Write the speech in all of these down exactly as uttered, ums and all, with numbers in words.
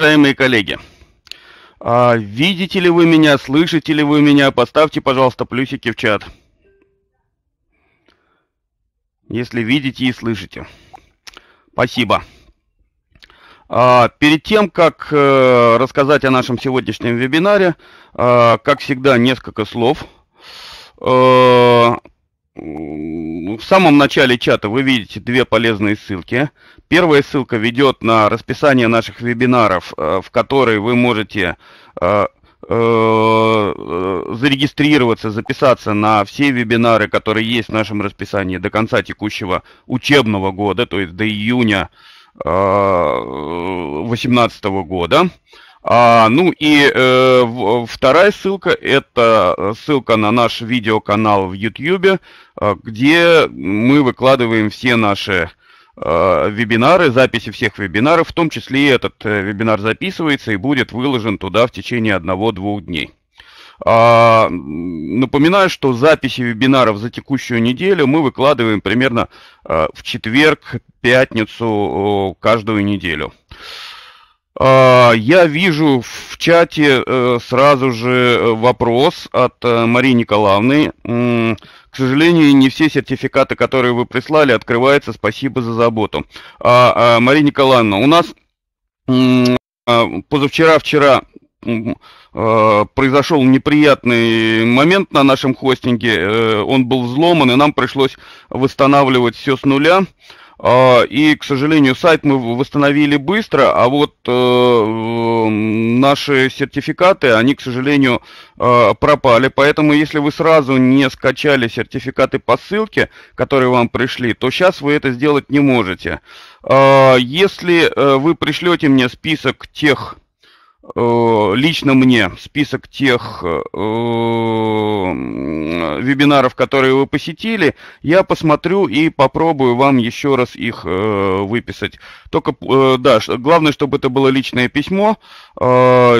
Уважаемые коллеги, а, видите ли вы меня, слышите ли вы меня? Поставьте, пожалуйста, плюсики в чат, если видите и слышите. Спасибо. А, перед тем, как э, рассказать о нашем сегодняшнем вебинаре, э, как всегда, несколько слов. Э, В самом начале чата вы видите две полезные ссылки. Первая ссылка ведет на расписание наших вебинаров, в которые вы можете зарегистрироваться, записаться на все вебинары, которые есть в нашем расписании до конца текущего учебного года, то есть до июня две тысячи восемнадцатого года. А, ну и э, вторая ссылка – это ссылка на наш видеоканал в YouTube, где мы выкладываем все наши э, вебинары, записи всех вебинаров, в том числе и этот э, вебинар записывается и будет выложен туда в течение одного-двух дней. А, напоминаю, что записи вебинаров за текущую неделю мы выкладываем примерно э, в четверг, пятницу э, каждую неделю. Я вижу в чате сразу же вопрос от Марии Николаевны. К сожалению, не все сертификаты, которые вы прислали, открываются. Спасибо за заботу. Мария Николаевна, у нас позавчера-вчера произошел неприятный момент на нашем хостинге. Он был взломан, и нам пришлось восстанавливать все с нуля. И, к сожалению, сайт мы восстановили быстро, а вот э, наши сертификаты, они, к сожалению, э, пропали. Поэтому, если вы сразу не скачали сертификаты по ссылке, которые вам пришли, то сейчас вы это сделать не можете. Э, если э, вы пришлете мне список тех, э, лично мне, список тех э, вебинаров, которые вы посетили, я посмотрю и попробую вам еще раз их э, выписать. Только, э, да, главное, чтобы это было личное письмо. Э,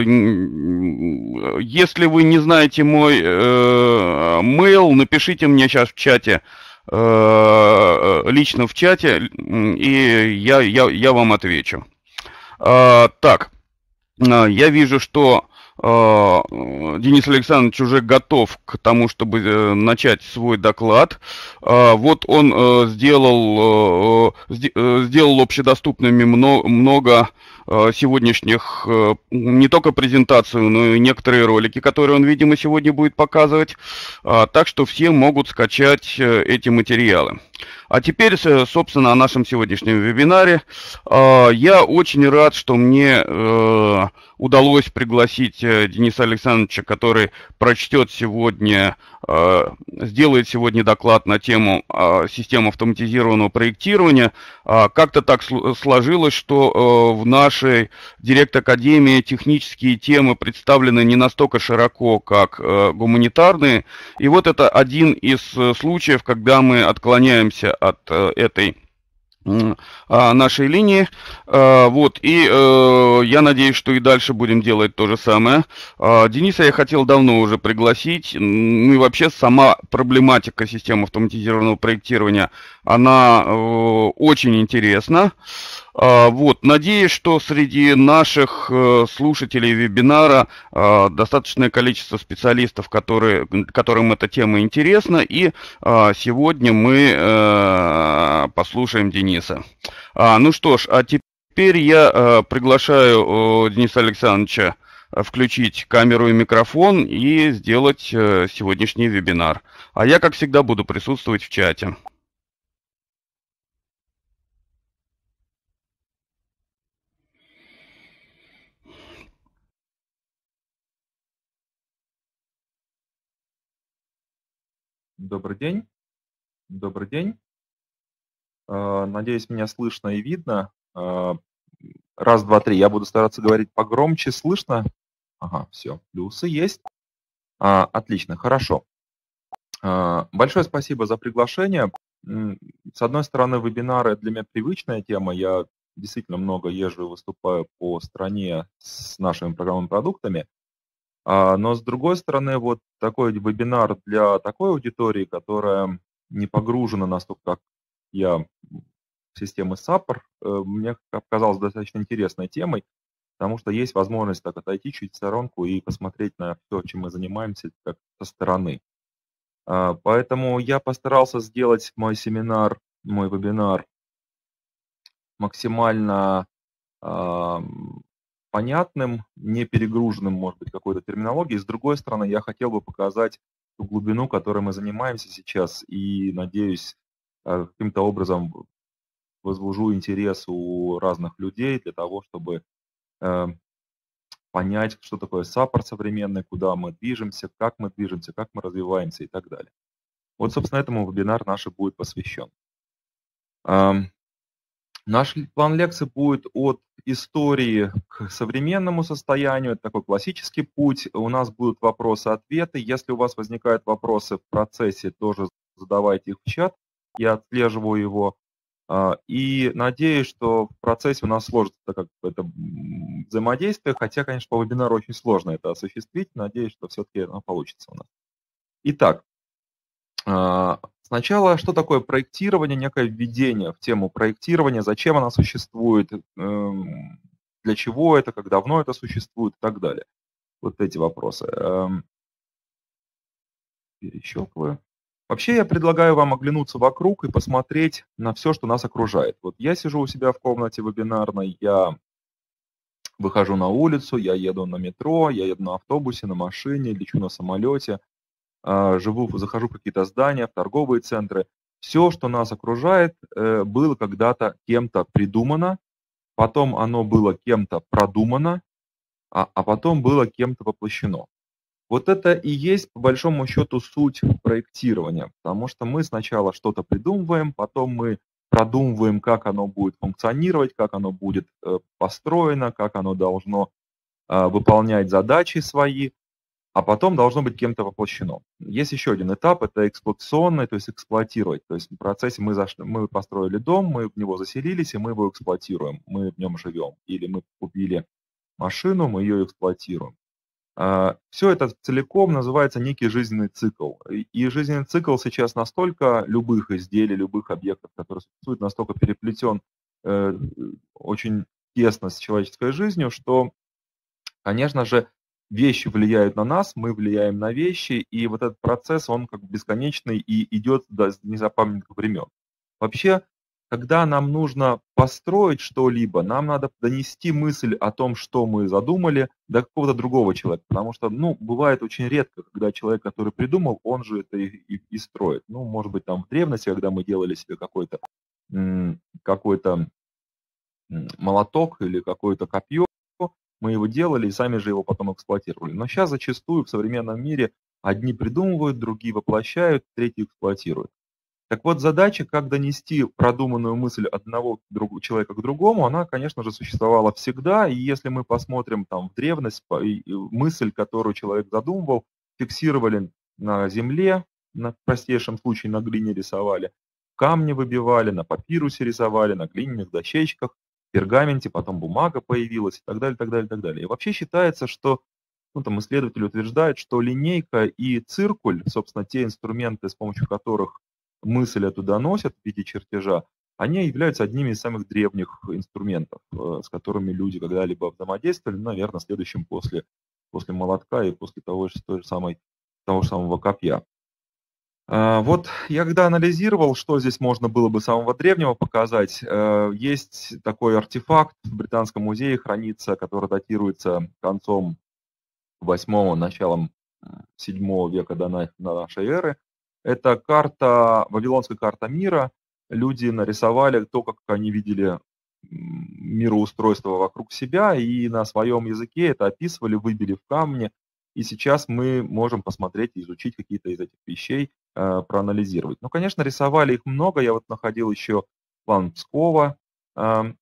если вы не знаете мой э, mail, напишите мне сейчас в чате, э, лично в чате, и я, я, я вам отвечу. Э, так, я вижу, что Денис Александрович уже готов к тому, чтобы начать свой доклад. Вот он сделал, сделал общедоступными много сегодняшних, не только презентацию, но и некоторые ролики, которые он, видимо, сегодня будет показывать. Так что все могут скачать эти материалы. А теперь, собственно, о нашем сегодняшнем вебинаре. Я очень рад, что мне удалось пригласить Дениса Александровича, который прочтет сегодня, сделает сегодня доклад на тему системы автоматизированного проектирования. Как-то так сложилось, что в нашей Директ-академии технические темы представлены не настолько широко, как гуманитарные. И вот это один из случаев, когда мы отклоняемся от этой нашей линии. Вот, и я надеюсь, что и дальше будем делать то же самое. Дениса я хотел давно уже пригласить. Ну и вообще сама проблематика системы автоматизированного проектирования, она очень интересна. Вот, надеюсь, что среди наших слушателей вебинара достаточное количество специалистов, которые, которым эта тема интересна, и сегодня мы послушаем Дениса. Ну что ж, а теперь я приглашаю Дениса Александровича включить камеру и микрофон и сделать сегодняшний вебинар. А я, как всегда, буду присутствовать в чате. Добрый день. Добрый день. Надеюсь, меня слышно и видно. Раз, два, три. Я буду стараться говорить погромче. Слышно? Ага, все. Плюсы есть. Отлично, хорошо. Большое спасибо за приглашение. С одной стороны, вебинары для меня привычная тема. Я действительно много езжу и выступаю по стране с нашими программными продуктами. Но с другой стороны, вот такой вебинар для такой аудитории, которая не погружена настолько, как я, в системы саппор, мне показалось достаточно интересной темой. потому что есть возможность так отойти чуть в сторонку и посмотреть на все, чем мы занимаемся, как со стороны. А, Поэтому я постарался сделать мой семинар, мой вебинар максимально ам, понятным, не перегруженным, может быть, какой-то терминологией. С другой стороны, я хотел бы показать ту глубину, которой мы занимаемся сейчас, и, надеюсь, э, каким-то образом возбужу интерес у разных людей для того, чтобы э, понять, что такое саппорт современный, куда мы движемся, как мы движемся, как мы развиваемся и так далее. Вот, собственно, этому вебинар наш и будет посвящен. Ам, Наш л- план лекции будет от истории к современному состоянию. Это такой классический путь. У нас будут вопросы-ответы. Если у вас возникают вопросы в процессе, тоже задавайте их в чат. Я отслеживаю его. А, И надеюсь, что в процессе у нас сложится как это м, взаимодействие, хотя, конечно, по вебинару очень сложно это осуществить. Надеюсь, что все-таки оно получится у нас. Итак, а, сначала, что такое проектирование, некое введение в тему проектирования, зачем она существует, эм, для чего это, как давно это существует и так далее. Вот эти вопросы. Эм, Перещелкиваю. Вообще я предлагаю вам оглянуться вокруг и посмотреть на все, что нас окружает. Вот я сижу у себя в комнате вебинарной, я выхожу на улицу, я еду на метро, я еду на автобусе, на машине, лечу на самолете, а, живу, захожу в какие-то здания, в торговые центры. Все, что нас окружает, э, было когда-то кем-то придумано, потом оно было кем-то продумано, а, а потом было кем-то воплощено. Вот это и есть, по большому счету, суть проектирования, потому что мы сначала что-то придумываем, потом мы продумываем, как оно будет функционировать, как оно будет э, построено, как оно должно э, выполнять задачи свои, а потом должно быть кем-то воплощено. Есть еще один этап, это эксплуатационный, то есть эксплуатировать. То есть в процессе мы, зашли, мы построили дом, мы в него заселились, и мы его эксплуатируем, мы в нем живем. Или мы купили машину, мы ее эксплуатируем. Все это целиком называется некий жизненный цикл. И и жизненный цикл сейчас настолько любых изделий, любых объектов, которые существуют, настолько переплетен э, очень тесно с человеческой жизнью, что, конечно же, вещи влияют на нас, мы влияем на вещи, и вот этот процесс, он как бы бесконечный и идет до незапамятных времен. Вообще, когда нам нужно построить что-либо, нам надо донести мысль о том, что мы задумали, до какого-то другого человека. Потому что, ну, бывает очень редко, когда человек, который придумал, он же это и, и- и строит. Ну, может быть, там в древности, когда мы делали себе какой-то м, какой-то м, молоток или какое-то копье, мы его делали и сами же его потом эксплуатировали. Но сейчас зачастую в современном мире одни придумывают, другие воплощают, третьи эксплуатируют. Так вот, задача, как донести продуманную мысль одного друг- человека к другому, она, конечно же, существовала всегда. И если мы посмотрим там в древность, по- и- и мысль, которую человек задумывал, фиксировали на земле, на простейшем случае на глине рисовали, камни выбивали, на папирусе рисовали, на глиняных дощечках, пергаменте, потом бумага появилась и так далее, так далее, так далее. И вообще считается, что ну, там исследователи утверждают, что линейка и циркуль, собственно, те инструменты, с помощью которых мысль эту доносят в виде чертежа, они являются одними из самых древних инструментов, э, с которыми люди когда-либо взаимодействовали, ну, наверное, следующим после, после молотка и после того же, той же самой, того же самого копья. А, Вот я когда анализировал, что здесь можно было бы самого древнего показать, э, есть такой артефакт в Британском музее хранится, который датируется концом восьмого, началом седьмого века до на- до нашей эры. Это карта, вавилонская карта мира. Люди нарисовали то, как они видели м, мироустройство вокруг себя, и на своем языке это описывали, выбили в камне. И сейчас мы можем посмотреть и изучить какие-то из этих вещей, э, проанализировать. Ну, конечно, рисовали их много. Я вот находил еще план Пскова, э,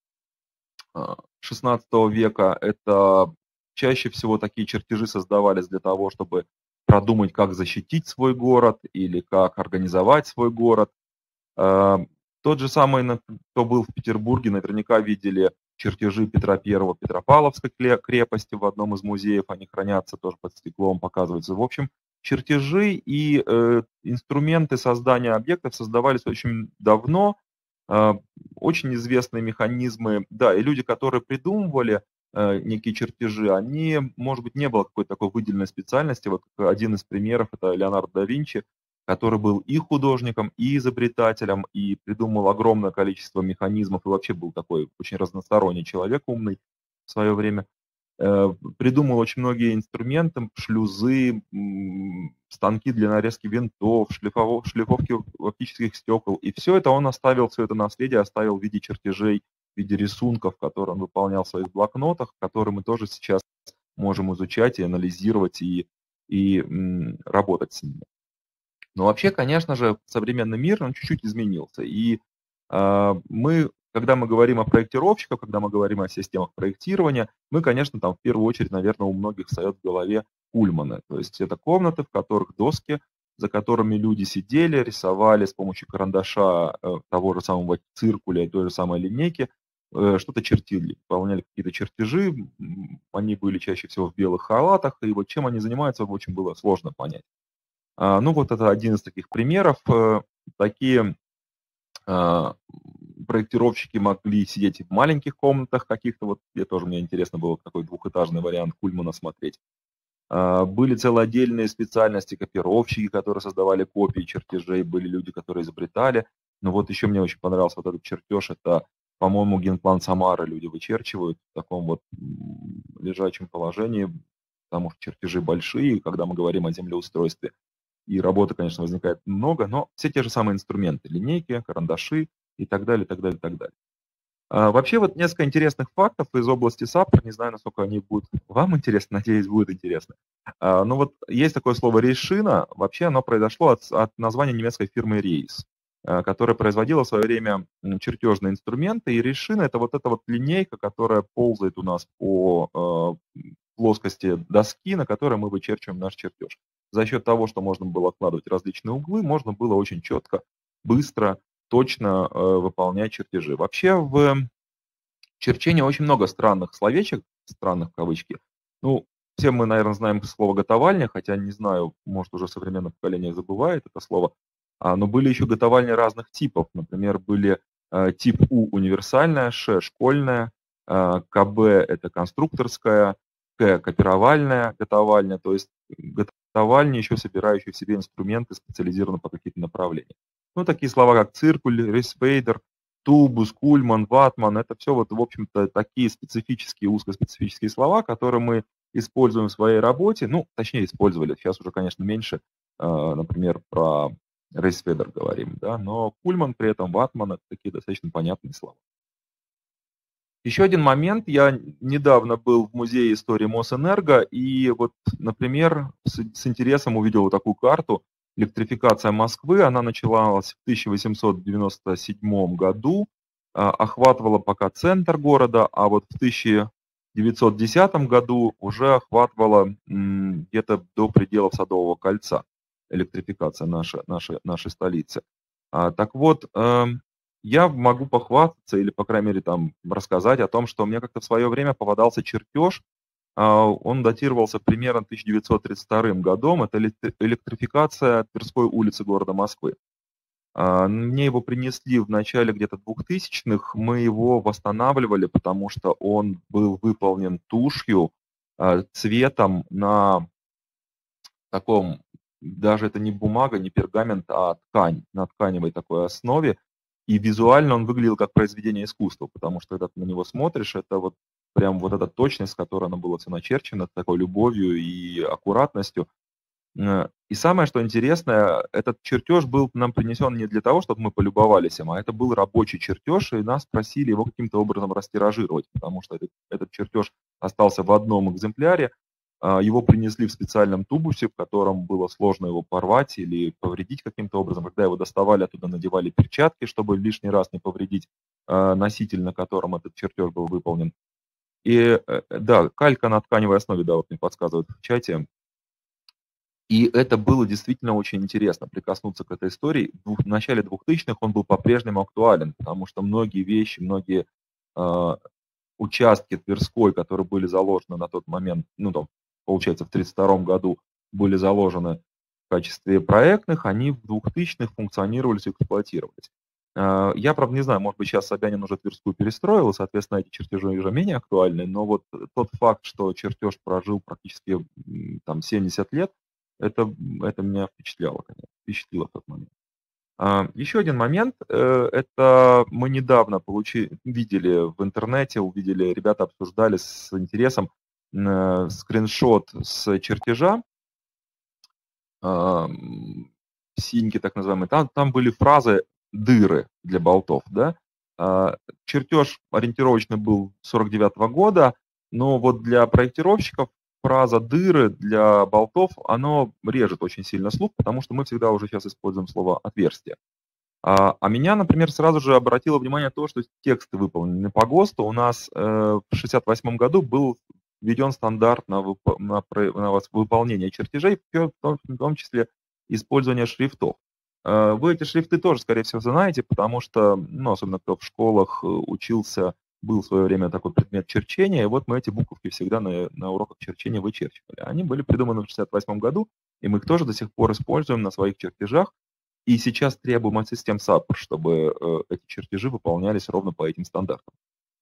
а, шестнадцатого века. Это чаще всего такие чертежи создавались для того, чтобы продумать, как защитить свой город или как организовать свой город. А, Тот же самый, на- кто был в Петербурге, наверняка видели чертежи Петра Первого Петропавловской кле- крепости в одном из музеев. Они хранятся тоже под стеклом, показываются. В общем, чертежи и э, инструменты создания объектов создавались очень давно. А, Очень известные механизмы, да, и люди, которые придумывали, э, некие чертежи, они, может быть, не было какой-то такой выделенной специальности. Вот один из примеров – это Леонардо да Винчи, который был и художником, и изобретателем, и придумал огромное количество механизмов, и вообще был такой очень разносторонний человек, умный в свое время. Э, Придумал очень многие инструменты, шлюзы, м, станки для нарезки винтов, шлифово- шлифовки оптических стекол. И все это он оставил, все это наследие оставил в виде чертежей, в виде рисунков, которые он выполнял в своих блокнотах, которые мы тоже сейчас можем изучать и анализировать, и, и м, работать с ними. Но вообще, конечно же, современный мир, он чуть-чуть изменился. И а, мы, когда мы говорим о проектировщиках, когда мы говорим о системах проектирования, мы, конечно, там в первую очередь, наверное, у многих встает в голове кульманы. То есть это комнаты, в которых доски, за которыми люди сидели, рисовали с помощью карандаша э, того же самого циркуля и той же самой линейки, э, что-то чертили, выполняли какие-то чертежи. М, Они были чаще всего в белых халатах, и вот чем они занимаются, очень было сложно понять. А, Ну, вот это один из таких примеров. Э, Такие а, проектировщики могли сидеть и в маленьких комнатах каких-то, вот где тоже мне интересно было такой двухэтажный вариант Кульмана смотреть. А, Были целые отдельные специальности, копировщики, которые создавали копии чертежей, были люди, которые изобретали. Но вот еще мне очень понравился вот этот чертеж, это, по-моему, генплан Самары люди вычерчивают в таком вот м, лежачем положении, потому что чертежи большие, когда мы говорим о землеустройстве. И работы, конечно, возникает много, но все те же самые инструменты, линейки, карандаши и так далее, и так далее, и так далее. А, Вообще вот несколько интересных фактов из области САП, не знаю, насколько они будут вам интересны, надеюсь, будет интересно. А, Ну вот есть такое слово «рейшина», вообще оно произошло от, от названия немецкой фирмы «Рейс», а, которая производила в свое время м, чертежные инструменты, и «рейшина» — это вот эта вот линейка, которая ползает у нас по э, плоскости доски, на которой мы вычерчиваем наш чертеж. За счет того, что можно было откладывать различные углы, можно было очень четко, быстро, точно э, выполнять чертежи. Вообще в черчении очень много странных словечек, странных в кавычки. Ну, все мы, наверное, знаем слово «готовальня», хотя не знаю, может, уже современное поколение забывает это слово. А, но были еще готовальни разных типов. Например, были э, тип У универсальная, Ш школьная, э, КБ это конструкторская, К копировальная готовальня, то есть готовальни, еще собирающие в себе инструменты, специализированные по каким-то направлениям. Ну, такие слова, как циркуль, рейсфейдер, тубус, кульман, ватман — это все вот, в общем-то, такие специфические, узкоспецифические слова, которые мы используем в своей работе, ну, точнее, использовали, сейчас уже, конечно, меньше, э, например, про рейсфедер говорим, да, но кульман при этом, ватман — это такие достаточно понятные слова. Еще один момент. Я недавно был в музее истории Мосэнерго, и вот, например, с, с интересом увидел вот такую карту «Электрификация Москвы». Она началась в тысяча восемьсот девяносто седьмом году, а, охватывала пока центр города, а вот в тысяча девятьсот десятом году уже охватывала м, где-то до пределов Садового кольца электрификация нашей, нашей, нашей столицы. А, так вот, эм, я могу похвастаться или, по крайней мере, там рассказать о том, что мне как-то в свое время попадался чертеж. а, Он датировался примерно тысяча девятьсот тридцать вторым годом. Это электри- электрификация Тверской улицы города Москвы. А, Мне его принесли в начале где-то двухтысячных. Мы его восстанавливали, потому что он был выполнен тушью, а, цветом на таком, даже это не бумага, не пергамент, а ткань, на тканевой такой основе. И визуально он выглядел как произведение искусства, потому что когда ты на него смотришь, это вот прям вот эта точность, с которой оно было все начерчено, такой любовью и аккуратностью. Э, И самое, что интересное, этот чертеж был нам принесен не для того, чтобы мы полюбовались им, а это был рабочий чертеж, и нас просили его каким-то образом растиражировать, потому что этот, этот чертеж остался в одном экземпляре. А, Его принесли в специальном тубусе, в котором было сложно его порвать или повредить каким-то образом. Когда его доставали, оттуда надевали перчатки, чтобы лишний раз не повредить а, носитель, на котором этот чертеж был выполнен. И э, да, калька на тканевой основе, да, вот мне подсказывают в чате. И это было действительно очень интересно прикоснуться к этой истории. В двух- в начале двухтысячных он был по-прежнему актуален, потому что многие вещи, многие э, участки Тверской, которые были заложены на тот момент, ну, там, получается, в тридцать втором году были заложены в качестве проектных, они в двухтысячных функционировали и эксплуатировались. Я, правда, не знаю, может быть, сейчас Собянин уже Тверскую перестроил, и, соответственно, эти чертежи уже менее актуальны, но вот тот факт, что чертеж прожил практически там семьдесят лет, это, это меня впечатляло, конечно, впечатлило в тот момент. Еще один момент, это мы недавно получили, видели в интернете, увидели, ребята обсуждали с интересом скриншот с чертежа, синьки так называемые, там, там были фразы дыры для болтов, да. Чертеж ориентировочно был сорок девятого года, но вот для проектировщиков фраза дыры для болтов, оно режет очень сильно слух, потому что мы всегда уже сейчас используем слово отверстие. А, а меня, например, сразу же обратило внимание то, что тексты выполнены по ГОСТу. У нас э, в шестьдесят восьмом году был введен стандарт на, вып на, на выполнение чертежей, в том, в том числе использование шрифтов. Э, вы эти шрифты тоже, скорее всего, знаете, потому что, ну, особенно кто в школах учился, был в свое время такой предмет черчения, и вот мы эти буковки всегда на, на уроках черчения вычерчивали. Они были придуманы в шестьдесят восьмом году, и мы их тоже до сих пор используем на своих чертежах. И сейчас требуем от систем саппорт, чтобы э, эти чертежи выполнялись ровно по этим стандартам.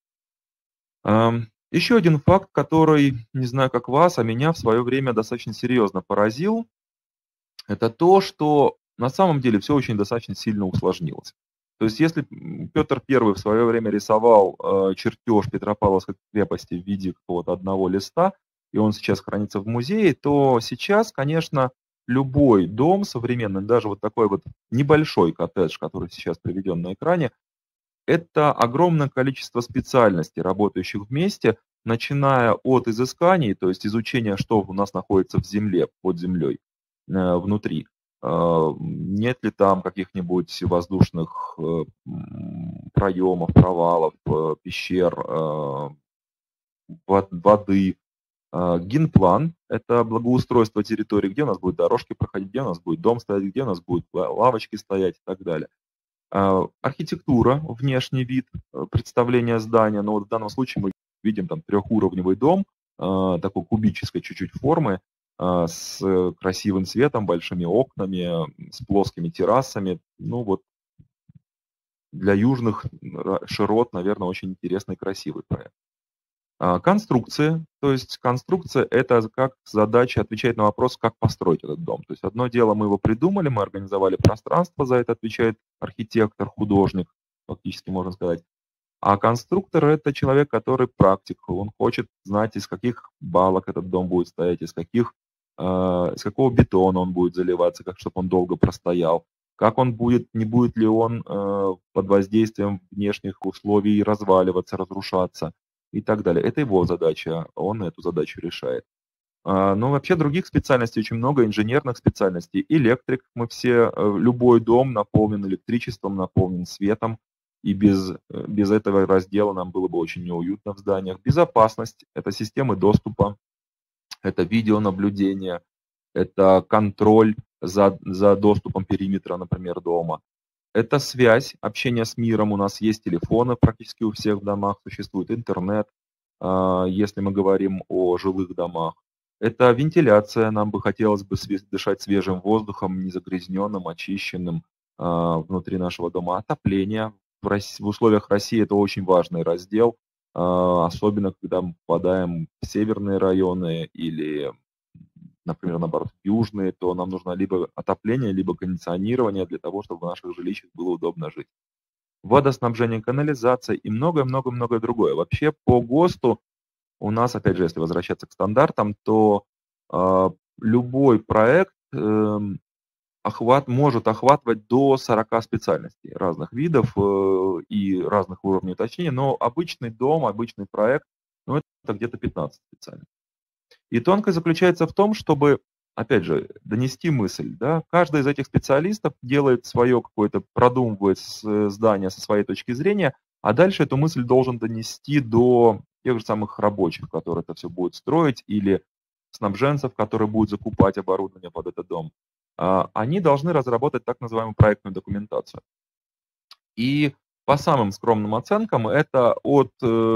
Эм, еще один факт, который, не знаю как вас, а меня в свое время достаточно серьезно поразил, это то, что на самом деле все очень достаточно сильно усложнилось. То есть если Петр Первый в свое время рисовал э, чертеж Петропавловской крепости в виде какого-то одного листа, и он сейчас хранится в музее, то сейчас, конечно, любой дом современный, даже вот такой вот небольшой коттедж, который сейчас приведен на экране, это огромное количество специальностей, работающих вместе, начиная от изысканий, то есть изучения, что у нас находится в земле, под землей, э, внутри. Э, нет ли там каких-нибудь воздушных э, проемов, провалов, э, пещер, э, воды. Генплан – это благоустройство территории, где у нас будут дорожки проходить, где у нас будет дом стоять, где у нас будут лавочки стоять и так далее. Архитектура, внешний вид, представление здания. Но вот в данном случае мы видим там трехуровневый дом, такой кубической чуть-чуть формы, с красивым цветом, большими окнами, с плоскими террасами. Ну вот для южных широт, наверное, очень интересный и красивый проект. Конструкция, то есть конструкция – это как задача отвечать на вопрос, как построить этот дом. То есть одно дело, мы его придумали, мы организовали пространство, за это отвечает архитектор, художник, фактически можно сказать. А конструктор – это человек, который практик, он хочет знать, из каких балок этот дом будет стоять, из каких, э, из какого бетона он будет заливаться, как, чтобы он долго простоял, как он будет, не будет ли он э, под воздействием внешних условий разваливаться, разрушаться и так далее. Это его задача, он эту задачу решает. Но вообще других специальностей очень много, инженерных специальностей. Электрик, мы все, любой дом наполнен электричеством, наполнен светом, и без, без этого раздела нам было бы очень неуютно в зданиях. Безопасность, это системы доступа, это видеонаблюдение, это контроль за, за доступом периметра, например, дома. Это связь, общение с миром. У нас есть телефоны практически у всех в домах, существует интернет, если мы говорим о жилых домах. Это вентиляция, нам бы хотелось бы дышать свежим воздухом, незагрязненным, очищенным внутри нашего дома. Отопление. В условиях России это очень важный раздел, особенно когда мы попадаем в северные районы или, например, наоборот, южные, то нам нужно либо отопление, либо кондиционирование для того, чтобы в наших жилищах было удобно жить. Водоснабжение, канализация и многое-многое-многое другое. Вообще по ГОСТу у нас, опять же, если возвращаться к стандартам, то э, любой проект э, охват, может охватывать до сорока специальностей разных видов э, и разных уровней уточнения, но обычный дом, обычный проект, ну, это где-то пятнадцать специальностей. И тонкость заключается в том, чтобы, опять же, донести мысль. Да? Каждый из этих специалистов делает свое какое-то, продумывает здание со своей точки зрения, а дальше эту мысль должен донести до тех же самых рабочих, которые это все будут строить, или снабженцев, которые будут закупать оборудование под этот дом. Они должны разработать так называемую проектную документацию. И по самым скромным оценкам это от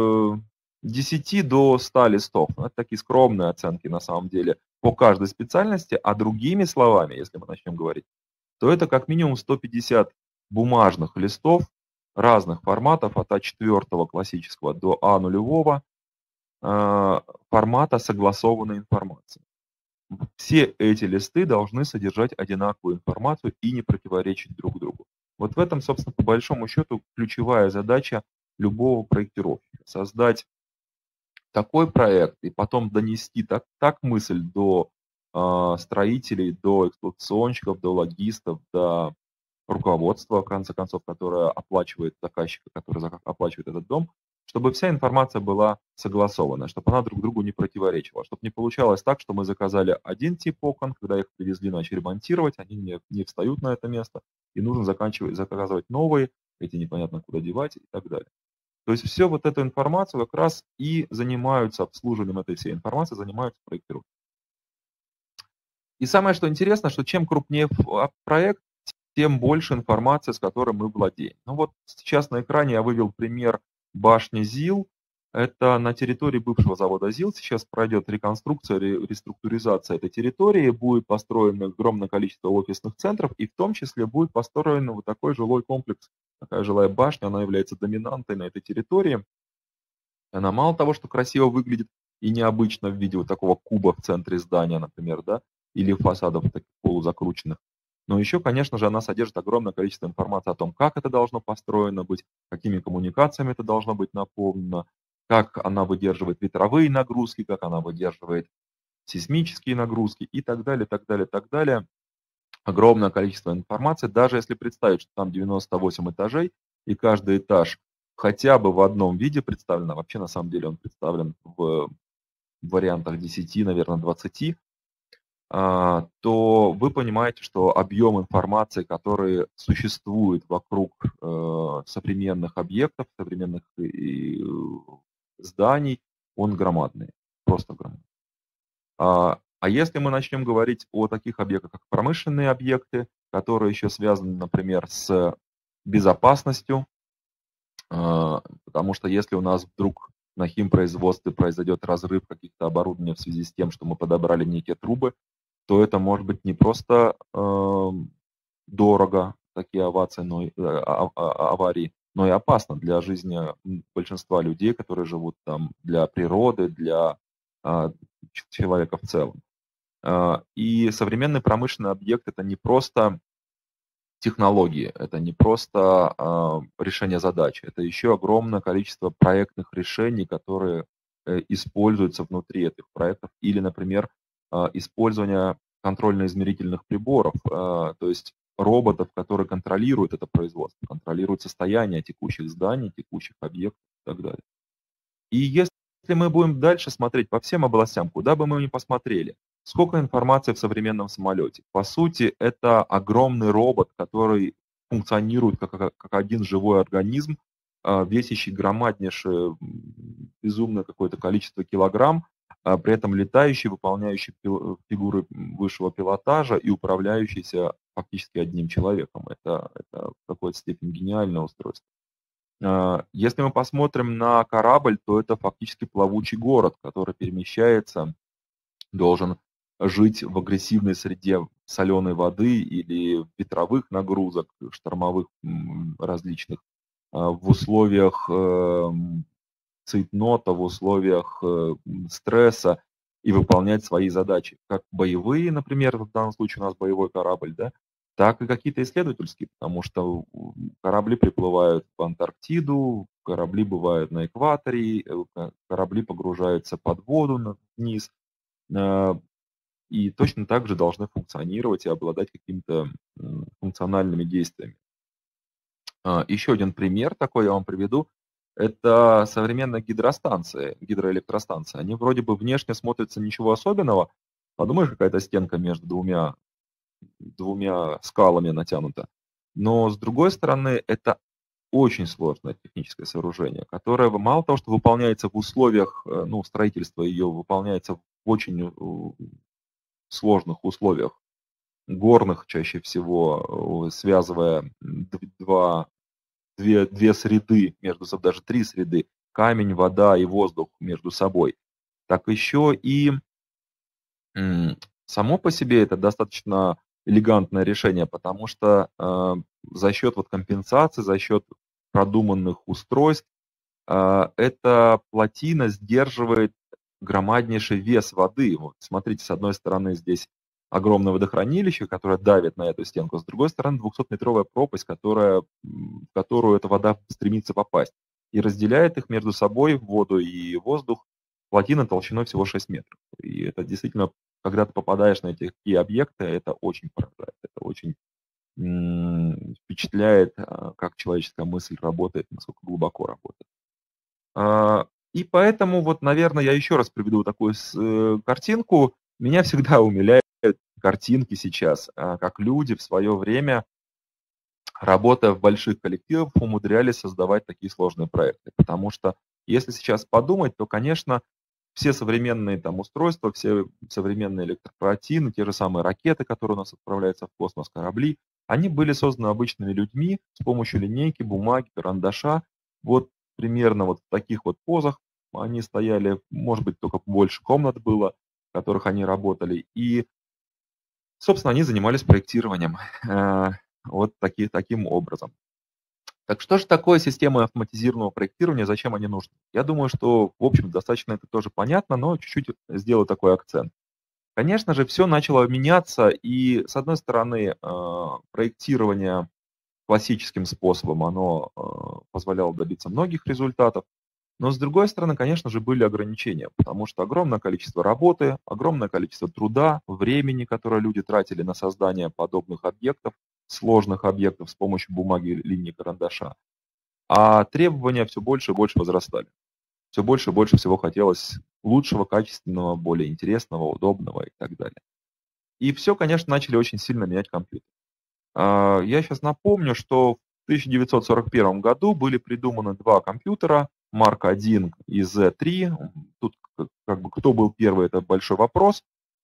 десяти до ста листов. Это такие скромные оценки на самом деле по каждой специальности, а другими словами, если мы начнем говорить, то это как минимум сто пятьдесят бумажных листов разных форматов, от а четыре классического до а ноль формата согласованной информации. Все эти листы должны содержать одинаковую информацию и не противоречить друг другу. Вот в этом, собственно, по большому счету, ключевая задача любого проектировщика. Создать такой проект и потом донести так, так мысль до э, строителей, до эксплуатационщиков, до логистов, до руководства, в конце концов, которое оплачивает заказчика, который оплачивает этот дом, чтобы вся информация была согласована, чтобы она друг другу не противоречила, чтобы не получалось так, что мы заказали один тип окон, когда их привезли, начали ремонтировать, они не, не встают на это место, и нужно заканчивать, заказывать новые, эти непонятно куда девать и так далее. То есть все вот эту информацию как раз и занимаются обслуживанием этой всей информации, занимаются проектировкой. И самое, что интересно, что чем крупнее проект, тем больше информации, с которой мы владеем. Ну вот сейчас на экране я вывел пример башни ЗИЛ. Это на территории бывшего завода ЗИЛ. Сейчас пройдет реконструкция, реструктуризация этой территории. Будет построено огромное количество офисных центров, и в том числе будет построен вот такой жилой комплекс, такая жилая башня. Она является доминантой на этой территории. Она мало того, что красиво выглядит и необычно в виде вот такого куба в центре здания, например, да, или фасадов таких полузакрученных. Но еще, конечно же, она содержит огромное количество информации о том, как это должно построено быть, какими коммуникациями это должно быть наполнено, как она выдерживает ветровые нагрузки, как она выдерживает сейсмические нагрузки и так далее, так далее, так далее. Огромное количество информации, даже если представить, что там девяносто восемь этажей, и каждый этаж хотя бы в одном виде представлен, а вообще на самом деле он представлен в вариантах десяти, наверное, двадцати, то вы понимаете, что объем информации, который существует вокруг современных объектов, современных зданий, он громадный, просто громадный. А если мы начнем говорить о таких объектах, как промышленные объекты, которые еще связаны, например, с безопасностью, потому что если у нас вдруг на химпроизводстве произойдет разрыв каких-то оборудования в связи с тем, что мы подобрали некие трубы, то это может быть не просто э, дорого, такие аварии, но, э, аварии, но и опасно для жизни большинства людей, которые живут там, для природы, для э, человека в целом. Э, и современный промышленный объект – это не просто технологии, это не просто э, решение задач, это еще огромное количество проектных решений, которые э, используются внутри этих проектов, или, например, использование контрольно-измерительных приборов, то есть роботов, которые контролируют это производство, контролируют состояние текущих зданий, текущих объектов и так далее. И если мы будем дальше смотреть по всем областям, куда бы мы ни посмотрели, сколько информации в современном самолете. По сути, это огромный робот, который функционирует как, как один живой организм, весящий громаднейшее, безумное какое-то количество килограмм, при этом летающий, выполняющий фигуры высшего пилотажа и управляющийся фактически одним человеком. Это, это в какой-то степени гениальное устройство. Если мы посмотрим на корабль, то это фактически плавучий город, который перемещается, должен жить в агрессивной среде соленой воды или ветровых нагрузок, штормовых различных, в условиях цейтнота, в условиях стресса и выполнять свои задачи, как боевые, например, в данном случае у нас боевой корабль, да, так и какие-то исследовательские, потому что корабли приплывают в Антарктиду, корабли бывают на экваторе, корабли погружаются под воду вниз, и точно так же должны функционировать и обладать какими-то функциональными действиями. Еще один пример такой я вам приведу. Это современные гидростанции, гидроэлектростанции. Они вроде бы внешне смотрятся ничего особенного. Подумаешь, какая-то стенка между двумя, двумя скалами натянута. Но с другой стороны, это очень сложное техническое сооружение, которое мало того, что выполняется в условиях, ну, строительство ее выполняется в очень сложных условиях, горных чаще всего, связывая два Две, две среды между собой, даже три среды, камень, вода и воздух между собой, так еще и само по себе это достаточно элегантное решение, потому что э, за счет вот компенсации, за счет продуманных устройств э, эта плотина сдерживает громаднейший вес воды. Вот смотрите, с одной стороны здесь огромное водохранилище, которое давит на эту стенку, с другой стороны двухсотметровая пропасть, которая, в которую эта вода стремится попасть. И разделяет их между собой, воду и воздух, плотина толщиной всего шесть метров. И это действительно, когда ты попадаешь на эти такие объекты, это очень поражает, это очень м, впечатляет, а, как человеческая мысль работает, насколько глубоко работает. А, И поэтому, вот, наверное, я еще раз приведу такую с- э, картинку. Меня всегда умиляют картинки сейчас, а, как люди в свое время, работая в больших коллективах, умудрялись создавать такие сложные проекты. Потому что, если сейчас подумать, то, конечно, все современные там устройства, все современные электроплотины, те же самые ракеты, которые у нас отправляются в космос, корабли, они были созданы обычными людьми с помощью линейки, бумаги, карандаша. Вот примерно вот в таких вот позах они стояли, может быть, только больше комнат было, в которых они работали. И, собственно, они занимались проектированием э, вот таки, таким образом. Так что же такое системы автоматизированного проектирования, зачем они нужны? Я думаю, что, в общем, достаточно это тоже понятно, но чуть-чуть сделаю такой акцент. Конечно же, все начало меняться, и, с одной стороны, э, проектирование классическим способом, оно э, позволяло добиться многих результатов, но, с другой стороны, конечно же, были ограничения, потому что огромное количество работы, огромное количество труда, времени, которое люди тратили на создание подобных объектов, сложных объектов с помощью бумаги, линии, карандаша. А требования все больше и больше возрастали. Все больше и больше всего хотелось лучшего, качественного, более интересного, удобного и так далее. И все, конечно, начали очень сильно менять компьютер. А, Я сейчас напомню, что в тысяча девятьсот сорок первом году были придуманы два компьютера, Марк один и зет три. Тут как как бы кто был первый, это большой вопрос.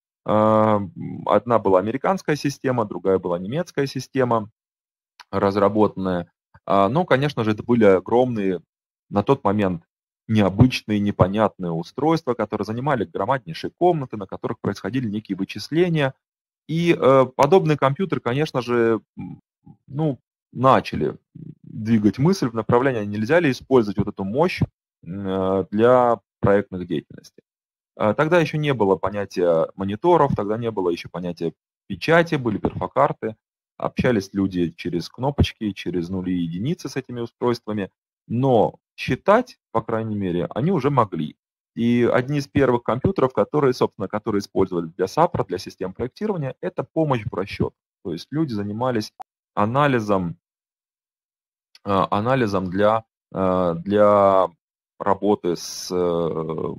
А, Одна была американская система, другая была немецкая система, разработанная. А, Но, конечно же, это были огромные, на тот момент необычные, непонятные устройства, которые занимали громаднейшие комнаты, на которых происходили некие вычисления. И э, подобные компьютеры, конечно же, м, ну, начали двигать мысль в направлении, нельзя ли использовать вот эту мощь э, для проектных деятельностей. А Тогда еще не было понятия мониторов, тогда не было еще понятия печати, были перфокарты, общались люди через кнопочки, через нули и единицы с этими устройствами, но считать, по крайней мере, они уже могли. И одни из первых компьютеров, которые, собственно, которые использовали для САПРа, для систем проектирования, это помощь в расчетах. То есть люди занимались анализом, э, анализом для, э, для работы с э,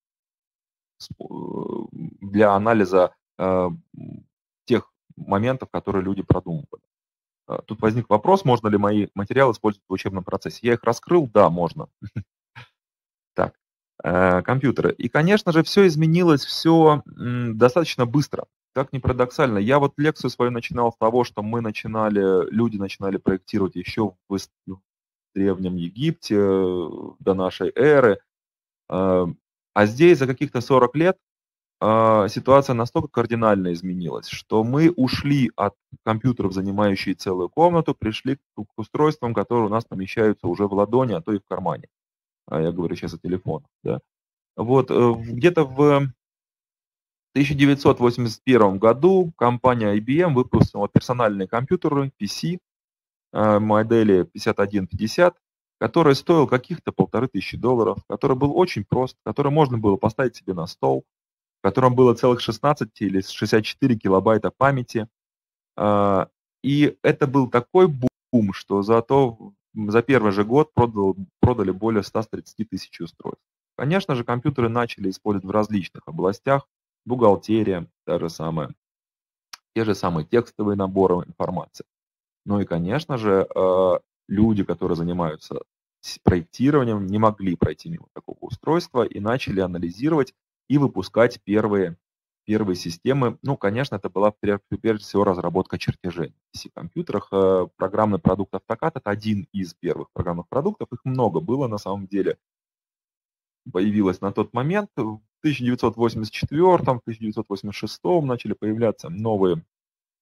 для анализа э, тех моментов, которые люди продумывали. Э, Тут возник вопрос, можно ли мои материалы использовать в учебном процессе. Я их раскрыл, да, можно. Так, э, компьютеры. И, конечно же, все изменилось, все достаточно быстро. Как ни парадоксально, я вот лекцию свою начинал с того, что мы начинали, люди начинали проектировать еще в ис- в Древнем Египте, э, до нашей эры. Э, А здесь за каких-то сорок лет а, ситуация настолько кардинально изменилась, что мы ушли от компьютеров, занимающих целую комнату, пришли к к устройствам, которые у нас помещаются уже в ладони, а то и в кармане. А я говорю сейчас о телефонах. Да. Вот, э, в- где-то в тысяча девятьсот восемьдесят первом году компания ай би эм выпустила персональные компьютеры пи си э, модели пятьдесят один пятьдесят, который стоил каких-то полторы тысячи долларов, который был очень прост, который можно было поставить себе на стол, в котором было целых шестнадцать или шестьдесят четыре килобайта памяти. А, И это был такой бум, что за, то, за первый же год продал, продали более ста тридцати тысяч устройств. Конечно же, компьютеры начали использовать в различных областях, бухгалтерия, та же самая, те же самые текстовые наборы информации. Ну и, конечно же, э, люди, которые занимаются с проектированием, не могли пройти мимо такого устройства и начали анализировать и выпускать первые, первые системы. Ну, конечно, это была пре- прежде всего разработка чертежей. В пи си-компьютерах э, программный продукт AutoCAD — это один из первых программных продуктов. Их много было на самом деле. Появилось на тот момент. В тысяча девятьсот восемьдесят четвёртом, в тысяча девятьсот восемьдесят шестом начали появляться новые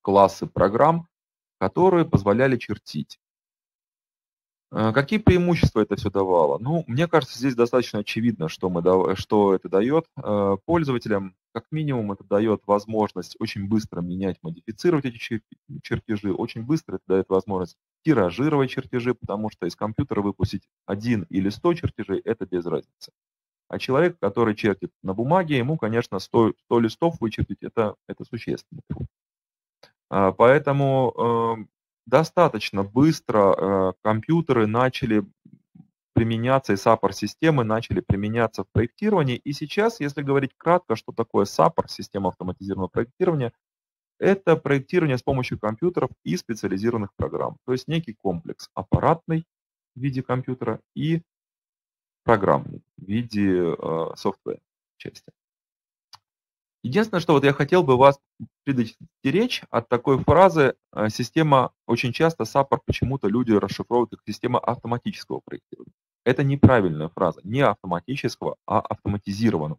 классы программ, которые позволяли чертить. Какие преимущества это все давало? Ну, мне кажется, здесь достаточно очевидно, что, мы, что это дает пользователям. Как минимум, это дает возможность очень быстро менять, модифицировать эти чертежи. Очень быстро это дает возможность тиражировать чертежи, потому что из компьютера выпустить один или сто чертежей – это без разницы. А человек, который чертит на бумаге, ему, конечно, сто, сто листов вычертить – это, это существенный труд. Поэтому достаточно быстро компьютеры начали применяться, и саппорт-системы начали применяться в проектировании. И сейчас, если говорить кратко, что такое саппорт, система автоматизированного проектирования, это проектирование с помощью компьютеров и специализированных программ. То есть некий комплекс аппаратный в виде компьютера и программный в виде софтвера части. Единственное, что вот я хотел бы вас предостеречь от такой фразы «система», очень часто саппорт почему-то люди расшифровывают как система автоматического проектирования. Это неправильная фраза, не автоматического, а автоматизированного.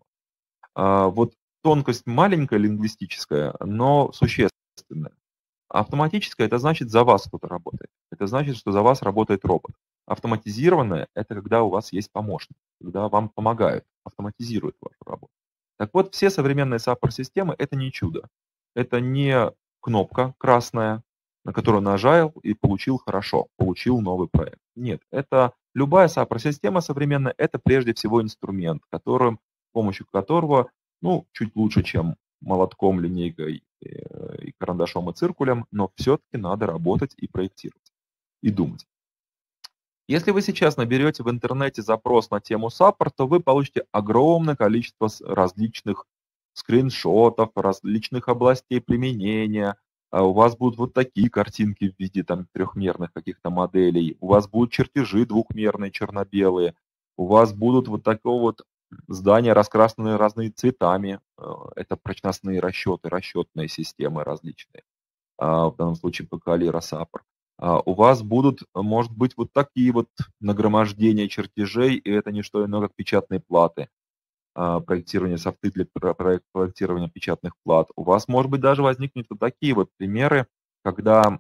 Вот тонкость маленькая лингвистическая, но существенная. Автоматическое – это значит, за вас кто-то работает. Это значит, что за вас работает робот. Автоматизированное – это когда у вас есть помощник, когда вам помогают, автоматизируют вашу работу. Так вот, все современные саппорт-системы – это не чудо. Это не кнопка красная, на которую нажал и получил хорошо, получил новый проект. Нет, это любая саппорт-система современная – это прежде всего инструмент, которым, с помощью которого, ну, чуть лучше, чем молотком, линейкой, и карандашом, и циркулем, но все-таки надо работать и проектировать, и думать. Если вы сейчас наберете в интернете запрос на тему саппорт, то вы получите огромное количество различных скриншотов, различных областей применения. У вас будут вот такие картинки в виде там трехмерных каких-то моделей. У вас будут чертежи двухмерные, черно-белые. У вас будут вот такого вот здания, раскрашенные разными цветами. Это прочностные расчеты, расчетные системы различные. В данном случае Pacalira Sapper. У вас будут, может быть, вот такие вот нагромождения чертежей, и это не что иное, как печатные платы. Проектирование софты для проектирования печатных плат. У вас, может быть, даже возникнут вот такие вот примеры, когда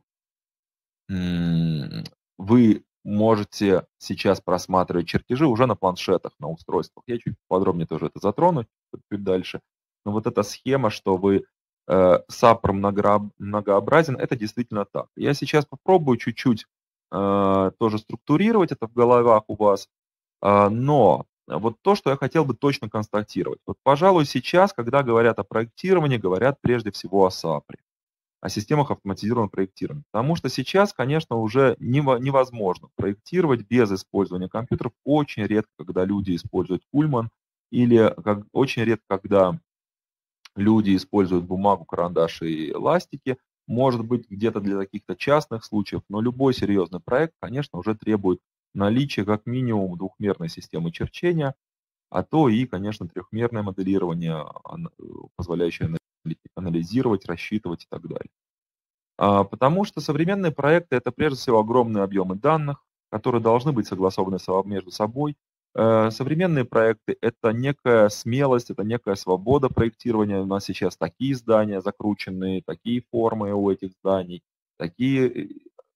вы можете сейчас просматривать чертежи уже на планшетах, на устройствах. Я чуть подробнее тоже это затрону чуть дальше. Но вот эта схема, что вы э, саппор многообразен, это действительно так. Я сейчас попробую чуть-чуть э, тоже структурировать это в головах у вас, э, но вот то, что я хотел бы точно констатировать. Вот, пожалуй, сейчас, когда говорят о проектировании, говорят прежде всего о саппоре, о системах автоматизированного проектирования. Потому что сейчас, конечно, уже невозможно проектировать без использования компьютеров. Очень редко, когда люди используют Кульман, или как, очень редко, когда люди используют бумагу, карандаши и ластики. Может быть, где-то для каких-то частных случаев, но любой серьезный проект, конечно, уже требует наличия как минимум двухмерной системы черчения, а то и, конечно, трехмерное моделирование, позволяющее анализировать, рассчитывать и так далее. Потому что современные проекты – это прежде всего огромные объемы данных, которые должны быть согласованы между собой. Современные проекты – это некая смелость, это некая свобода проектирования. У нас сейчас такие здания закрученные, такие формы у этих зданий, такие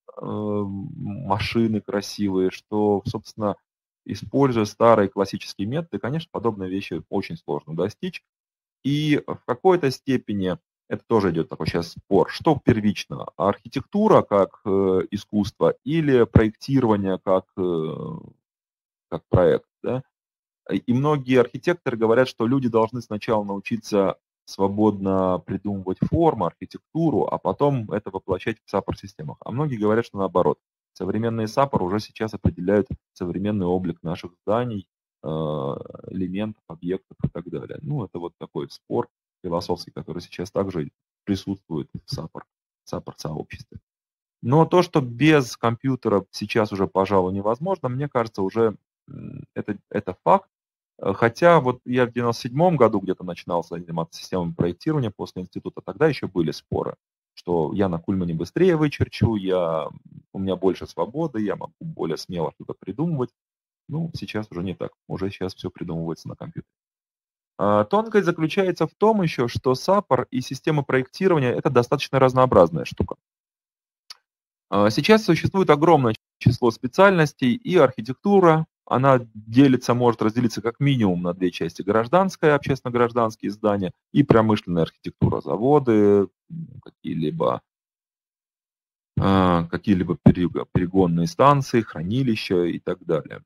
машины красивые, что, собственно, используя старые классические методы, конечно, подобные вещи очень сложно достичь. И в какой-то степени это тоже идет такой сейчас спор, что первично, архитектура как э, искусство или проектирование как, э, как проект. Да? И многие архитекторы говорят, что люди должны сначала научиться свободно придумывать форму, архитектуру, а потом это воплощать в саппорт-системах. А многие говорят, что наоборот. Современные саппор уже сейчас определяют современный облик наших зданий, элементов, объектов и так далее. Ну, это вот такой спор философский, который сейчас также присутствует в саппорт, саппорт-сообществе. Но то, что без компьютера сейчас уже, пожалуй, невозможно, мне кажется, уже это, это факт. Хотя вот я в девяносто седьмом году где-то начинал заниматься системами проектирования после института, тогда еще были споры, что я на Кульмане быстрее вычерчу, я, у меня больше свободы, я могу более смело что-то придумывать. Ну, сейчас уже не так. Уже сейчас все придумывается на компьютере. Тонкость заключается в том еще, что саппор и система проектирования – это достаточно разнообразная штука. Сейчас существует огромное число специальностей, и архитектура, она делится, может разделиться как минимум на две части: гражданская, общественно-гражданские здания, и промышленная архитектура, заводы, какие-либо какие-либо перегонные станции, хранилища и так далее.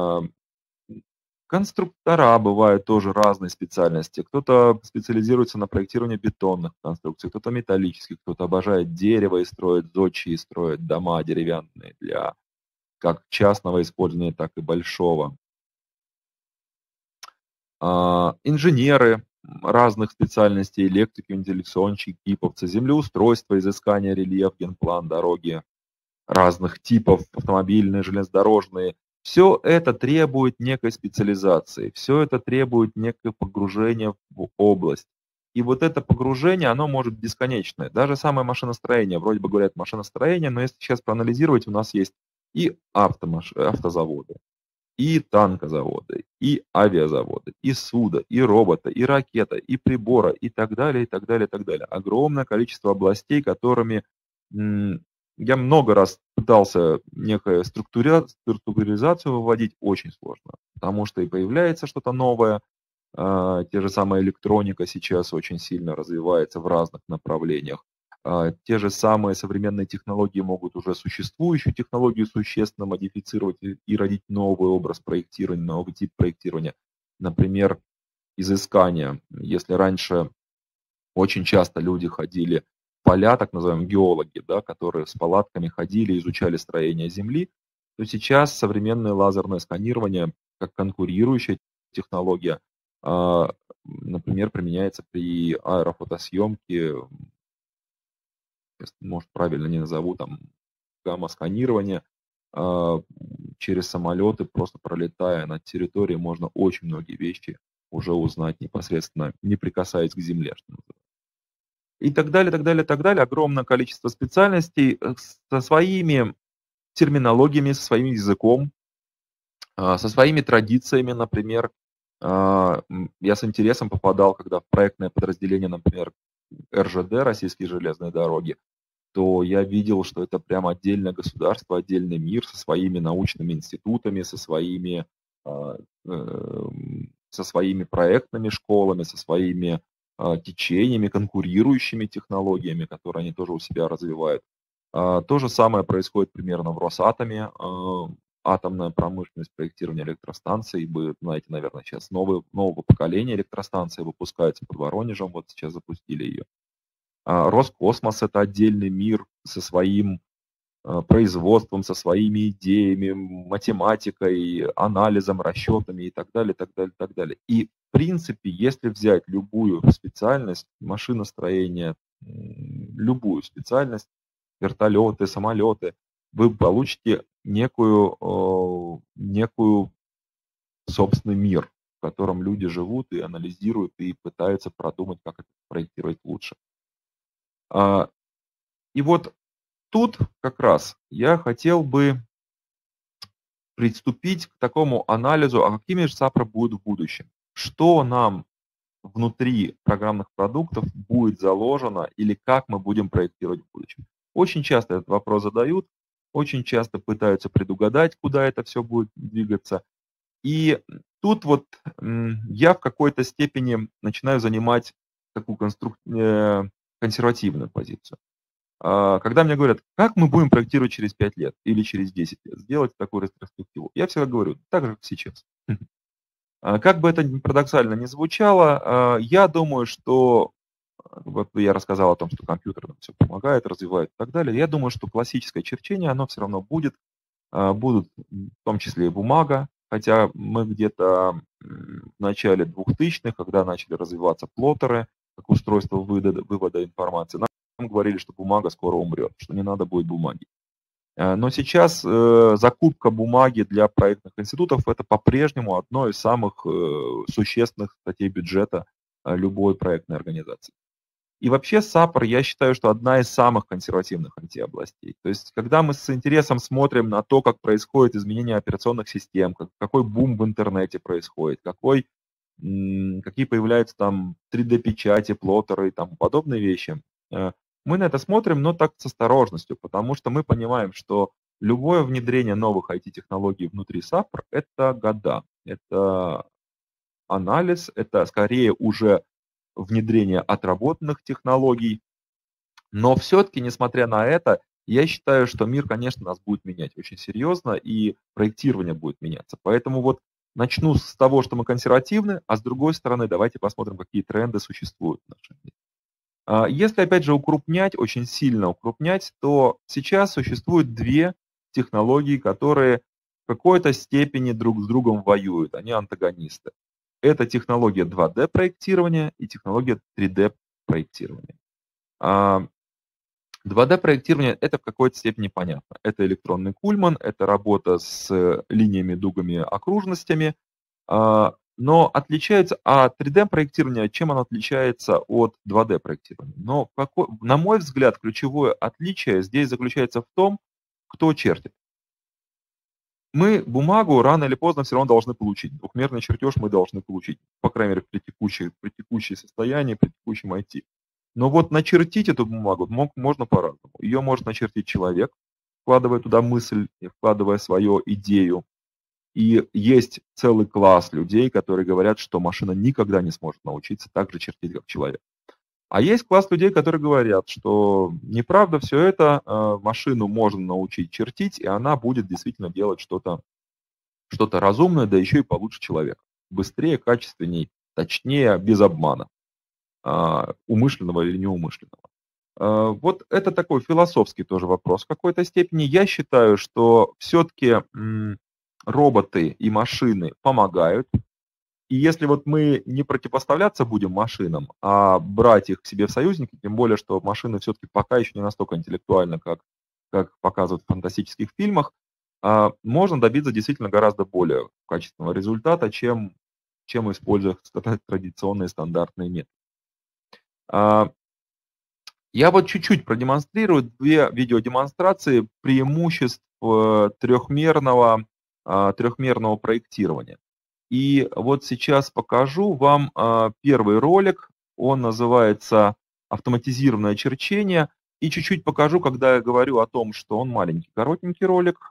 Конструктора бывают тоже разные специальности. Кто-то специализируется на проектировании бетонных конструкций, кто-то металлических, кто-то обожает дерево и строит зодчие, строит дома деревянные для как частного использования, так и большого. Инженеры разных специальностей: электрики, вентиляционщики, гиповцы, землеустройство, изыскание, рельеф, генплан, дороги разных типов, автомобильные, железнодорожные. Все это требует некой специализации, все это требует некого погружения в область. И вот это погружение, оно может быть бесконечное. Даже самое машиностроение, вроде бы говорят машиностроение, но если сейчас проанализировать, у нас есть и автомаш... автозаводы, и танкозаводы, и авиазаводы, и суда, и робота, и ракета, и прибора, и так далее, и так далее, и так далее. Огромное количество областей, которыми м- я много раз пытался некую структури... структуризацию выводить, очень сложно, потому что и появляется что-то новое. А, те же самые электроника сейчас очень сильно развивается в разных направлениях. А, те же самые современные технологии могут уже существующую технологию существенно модифицировать и, и родить новый образ проектирования, новый тип проектирования. Например, изыскание. Если раньше очень часто люди ходили в поля, так называемые геологи, да, которые с палатками ходили, изучали строение Земли, то сейчас современное лазерное сканирование, как конкурирующая технология, а, например, применяется при аэрофотосъемке, может, правильно не назову, там, гамма-сканирование. А, через самолеты, просто пролетая над территорией, можно очень многие вещи уже узнать непосредственно, не прикасаясь к земле, что называется. И так далее, так далее, так далее. Огромное количество специальностей со своими терминологиями, со своим языком, со своими традициями. Например, я с интересом попадал, когда в проектное подразделение, например, эр жэ дэ, Российские железные дороги, то я видел, что это прямо отдельное государство, отдельный мир со своими научными институтами, со своими, со своими проектными школами, со своими течениями, конкурирующими технологиями, которые они тоже у себя развивают. То же самое происходит примерно в Росатоме. Атомная промышленность, проектирование электростанций. Вы знаете, наверное, сейчас новые, нового поколения электростанций выпускается под Воронежем, вот сейчас запустили ее. Роскосмос – это отдельный мир со своим производством, со своими идеями, математикой, анализом, расчетами и так далее, так далее, так далее. И в принципе, если взять любую специальность, машиностроение, любую специальность, вертолеты, самолеты, вы получите некую, некую собственный мир, в котором люди живут и анализируют, и пытаются продумать, как это проектировать лучше. И вот тут как раз я хотел бы приступить к такому анализу, а какими же саппоры будут в будущем. Что нам внутри программных продуктов будет заложено или как мы будем проектировать в будущем. Очень часто этот вопрос задают, очень часто пытаются предугадать, куда это все будет двигаться. И тут вот я в какой-то степени начинаю занимать такую конструк... консервативную позицию. Когда мне говорят, как мы будем проектировать через пять лет или через десять лет, сделать такую ретроспективу, я всегда говорю, так же, как сейчас. Как бы это парадоксально ни звучало, я думаю, что, вот я рассказал о том, что компьютер нам все помогает, развивает и так далее, я думаю, что классическое черчение, оно все равно будет, будут в том числе и бумага, хотя мы где-то в начале двухтысячных, когда начали развиваться плоттеры, как устройство вывода, вывода информации, нам говорили, что бумага скоро умрет, что не надо будет бумаги. Но сейчас э, закупка бумаги для проектных институтов – это по-прежнему одно из самых э, существенных статей бюджета э, любой проектной организации. И вообще саппор, я считаю, что одна из самых консервативных ай ти-областей. То есть, когда мы с интересом смотрим на то, как происходит изменение операционных систем, как, какой бум в интернете происходит, какой какие появляются там три дэ-печати, плоттеры и тому подобные вещи. Мы на это смотрим, но так с осторожностью, потому что мы понимаем, что любое внедрение новых ай ти-технологий внутри САПР – это года, это анализ, это скорее уже внедрение отработанных технологий. Но все-таки, несмотря на это, я считаю, что мир, конечно, нас будет менять очень серьезно, и проектирование будет меняться. Поэтому вот начну с того, что мы консервативны, а с другой стороны, давайте посмотрим, какие тренды существуют в нашем мире. Если, опять же, укрупнять, очень сильно укрупнять, то сейчас существует две технологии, которые в какой-то степени друг с другом воюют, они антагонисты. Это технология два дэ-проектирования и технология три дэ-проектирования. два дэ-проектирование – это в какой-то степени понятно. Это электронный Кульман, это работа с линиями, дугами, окружностями, но отличается, а три дэ-проектирование, чем оно отличается от два дэ-проектирования? Но, на мой взгляд, ключевое отличие здесь заключается в том, кто чертит. Мы бумагу рано или поздно все равно должны получить. Двухмерный чертеж мы должны получить, по крайней мере, при текущем, при текущем состоянии, при текущем ай ти. Но вот начертить эту бумагу можно по-разному. Ее может начертить человек, вкладывая туда мысль, вкладывая свою идею. И есть целый класс людей, которые говорят, что машина никогда не сможет научиться так же чертить, как человек. А есть класс людей, которые говорят, что неправда все это, машину можно научить чертить, и она будет действительно делать что-то что-то разумное, да еще и получше человека. Быстрее, качественней, точнее, без обмана. Умышленного или неумышленного. Вот это такой философский тоже вопрос в какой-то степени. Я считаю, что все-таки роботы и машины помогают. И если вот мы не противопоставляться будем машинам, а брать их к себе в союзники, тем более, что машины все-таки пока еще не настолько интеллектуальны, как, как показывают в фантастических фильмах, можно добиться действительно гораздо более качественного результата, чем, чем используя традиционные стандартные методы. Я вот чуть-чуть продемонстрирую две видеодемонстрации преимуществ трехмерного, трехмерного проектирования. И вот сейчас покажу вам первый ролик, он называется «Автоматизированное черчение». И чуть-чуть покажу, когда я говорю о том, что он маленький, коротенький ролик.